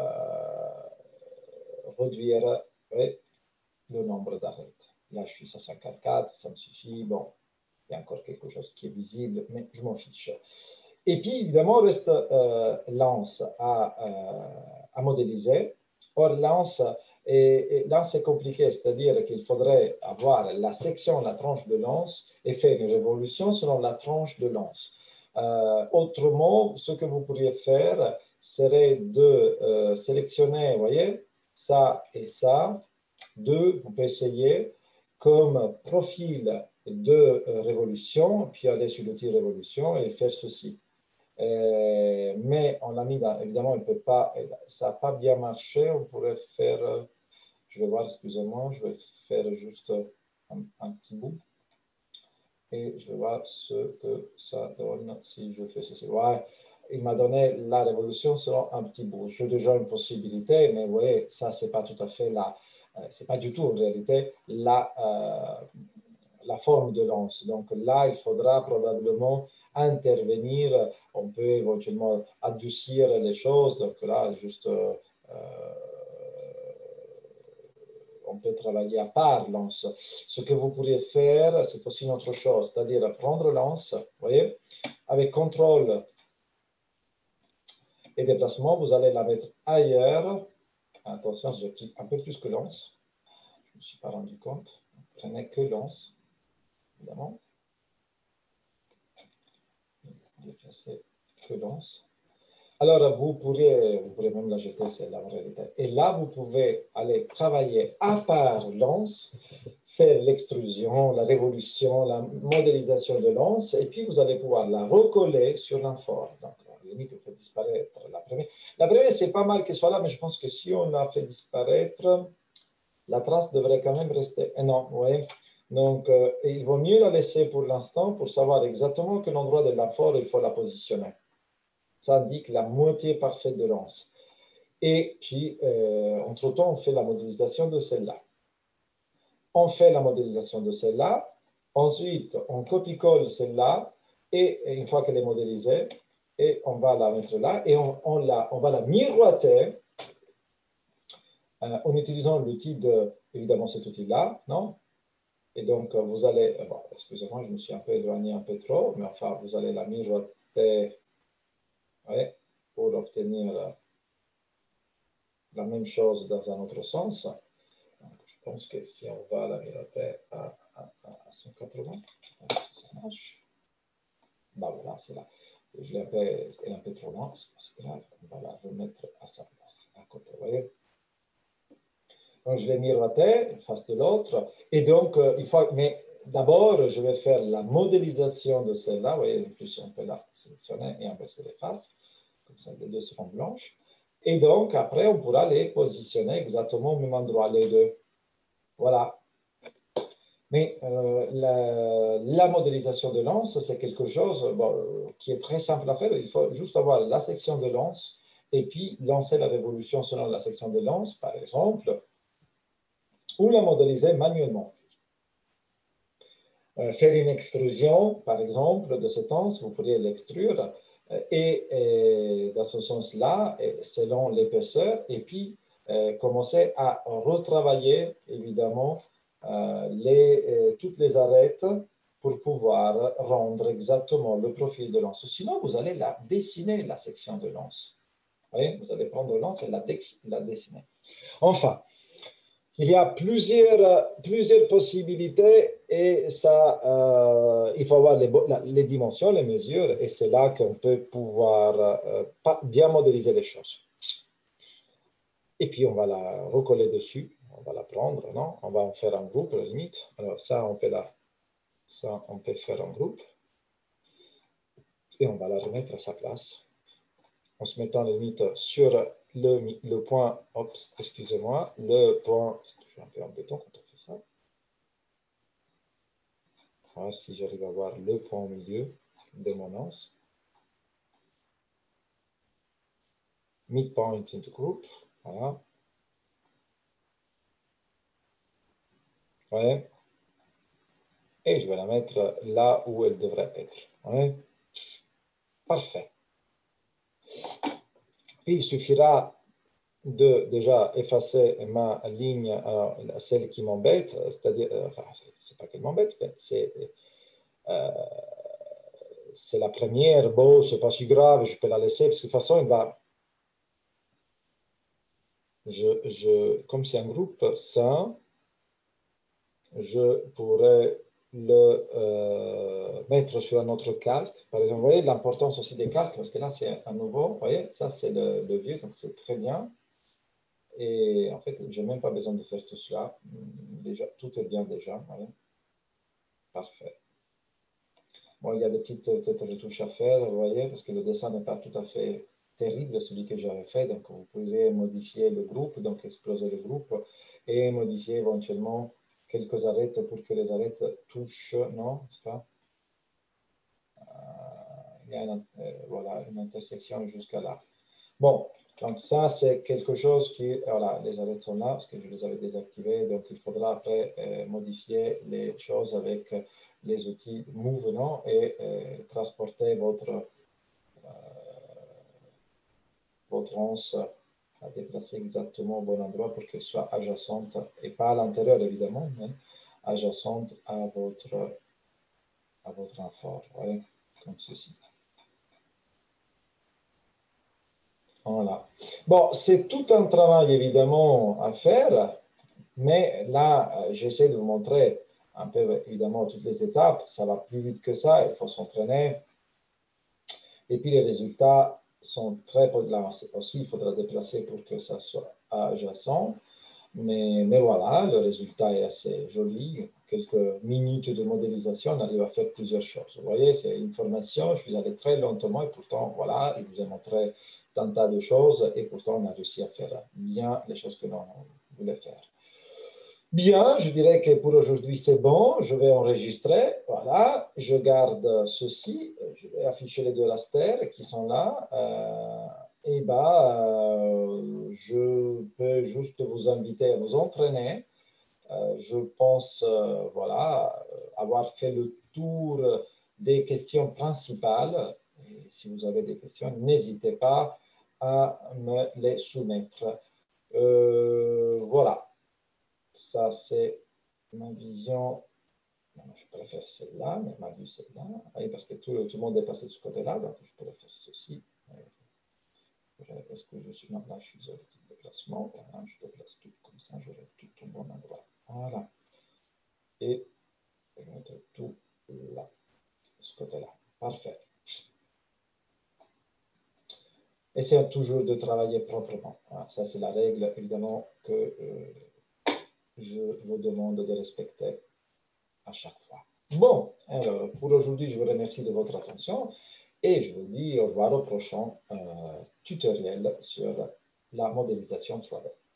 réduire le nombre d'arêtes. Là, je suis à 54, ça me suffit. Bon, il y a encore quelque chose qui est visible, mais je m'en fiche. Et puis, évidemment, reste l'anse à modéliser. Or, l'anse c'est compliqué, c'est-à-dire qu'il faudrait avoir la section, la tranche de l'anse et faire une révolution selon la tranche de l'anse. Autrement, ce que vous pourriez faire serait de sélectionner, vous voyez, ça et ça, vous pouvez essayer comme profil de révolution, puis aller sur l'outil révolution et faire ceci. Mais on l'a mis dans, évidemment, il peut pas, ça n'a pas bien marché. On pourrait faire, je vais voir, excusez-moi, je vais faire juste un petit bout et je vais voir ce que ça donne si je fais ceci. Ouais, il m'a donné la révolution selon un petit bout. J'ai déjà une possibilité, mais vous voyez, ça, c'est pas tout à fait c'est pas du tout en réalité la forme de l'anse. Donc là, il faudra probablement intervenir. On peut éventuellement adoucir les choses. Donc là, juste, on peut travailler à part l'anse. Ce que vous pourriez faire, c'est aussi une autre chose, c'est-à-dire prendre l'anse, vous voyez, avec contrôle et déplacement, vous allez la mettre ailleurs. Attention, j'ai pris un peu plus que l'anse. Je ne me suis pas rendu compte. Prenez que l'anse, évidemment. Déplacer que l'anse. Alors, vous pourrez même la jeter, celle-là en réalité. Et là, vous pouvez aller travailler à part l'anse, faire l'extrusion, la révolution, la modélisation de l'once, et puis vous allez pouvoir la recoller sur l'amphore. Donc, à la limite, vous faites disparaître la première. La première, c'est pas mal qu'elle soit là, mais je pense que si on la fait disparaître, la trace devrait quand même rester. Et non, oui. Donc, il vaut mieux la laisser pour l'instant pour savoir exactement quel endroit de l'amphore il faut la positionner. Ça indique la moitié parfaite de l'once. Et puis, entre-temps, on fait la modélisation de celle-là. On fait la modélisation de celle-là. Ensuite, on copie-colle celle-là. Et une fois qu'elle est modélisée, et on va la mettre là. Et on va la miroiter en utilisant l'outil de, évidemment, cet outil-là, non? Et donc, vous allez, bon, excusez-moi, je me suis un peu éloigné un peu trop, mais enfin, vous allez la miroiter, ouais, pour obtenir la même chose dans un autre sens. Donc, je pense que si on va la miroiter à 180, si ça marche. Ben voilà, c'est là. Je l'ai un peu trop loin, c'est pas si grave. On va la remettre à sa place, à côté, vous voyez. Donc, je l'ai miroité face de l'autre. Et donc, mais d'abord, je vais faire la modélisation de celle-là. Vous voyez, en plus, on peut la sélectionner et inverser les faces. Comme ça, les deux seront blanches. Et donc, après, on pourra les positionner exactement au même endroit, les deux. Voilà. Mais la modélisation de l'once, c'est quelque chose qui est très simple à faire. Il faut juste avoir la section de l'once et puis lancer la révolution selon la section de l'once, par exemple, ou la modéliser manuellement. Faire une extrusion, par exemple, de cette once, vous pourriez l'extruire et dans ce sens-là, selon l'épaisseur, et puis commencer à retravailler, évidemment, toutes les arêtes pour pouvoir rendre exactement le profil de l'once. Sinon, vous allez la dessiner, la section de l'once. Vous allez prendre l'once et la dessiner. Enfin, il y a plusieurs possibilités et ça, il faut avoir les dimensions, les mesures, et c'est là qu'on peut pouvoir bien modéliser les choses. Et puis, on va la recoller dessus, on va la prendre, non? On va en faire un groupe, à la limite. Alors, ça, on peut faire un groupe. Et on va la remettre à sa place, en se mettant, à la limite, sur le point, excusez-moi, le point, je suis un peu embêtant quand on fait ça. Voir si j'arrive à voir le point au milieu de mon once. Midpoint into group. Voilà. Ouais. Et je vais la mettre là où elle devrait être. Ouais. Parfait. Puis il suffira de déjà effacer ma ligne, celle qui m'embête, c'est-à-dire, enfin, c'est pas qu'elle m'embête, mais c'est la première, bon, c'est pas si grave, je peux la laisser, parce que de toute façon, comme c'est un groupe sain, je pourrais le mettre sur un autre calque. Par exemple, vous voyez l'importance aussi des calques, parce que là, c'est un nouveau. Vous voyez, ça, c'est le vieux, donc c'est très bien. Et en fait, je n'ai même pas besoin de faire tout cela. Déjà, tout est bien déjà. Voyez. Parfait. Bon, il y a des petites retouches à faire, vous voyez, parce que le dessin n'est pas tout à fait terrible, celui que j'avais fait. Donc, vous pouvez modifier le groupe, donc exploser le groupe, et modifier éventuellement quelques arêtes pour que les arêtes touchent, non, c'est pas? Il y a voilà, une intersection jusqu'à là. Bon, donc ça, c'est quelque chose qui, voilà, les arêtes sont là, parce que je les avais désactivées, donc il faudra après modifier les choses avec les outils Move, non, et transporter votre once à déplacer exactement au bon endroit pour qu'elle soit adjacente, et pas à l'intérieur évidemment, mais adjacente à votre amphore, ouais, comme ceci. Voilà. Bon, c'est tout un travail évidemment à faire, mais là, j'essaie de vous montrer un peu évidemment toutes les étapes. Ça va plus vite que ça, il faut s'entraîner. Et puis les résultats sont très là aussi, il faudra déplacer pour que ça soit adjacent. Mais voilà, le résultat est assez joli. Quelques minutes de modélisation, on arrive à faire plusieurs choses. Vous voyez, c'est une formation, je suis allé très lentement et pourtant, voilà, il vous a montré un tas de choses et pourtant, on a réussi à faire bien les choses que l'on voulait faire. Bien, je dirais que pour aujourd'hui, c'est bon. Je vais enregistrer. Voilà, je garde ceci. Je vais afficher les deux rasters qui sont là. Je peux juste vous inviter à vous entraîner. Je pense, voilà, avoir fait le tour des questions principales. Et si vous avez des questions, n'hésitez pas à me les soumettre. Voilà. Ça, c'est ma vision. Je préfère celle-là, mais ma vue, celle-là. Oui, parce que tout le monde est passé de ce côté-là, donc je pourrais faire ceci. Est-ce que je suis maintenant, je suis sur le petit déplacement. Voilà, je déplace tout comme ça, j'aurai tout au bon endroit. Voilà. Et je vais mettre tout là, de ce côté-là. Parfait. Essayons toujours de travailler proprement. Voilà, ça, c'est la règle, évidemment, que je vous demande de respecter à chaque fois. Bon, alors pour aujourd'hui, je vous remercie de votre attention et je vous dis au revoir au prochain tutoriel sur la modélisation 3D.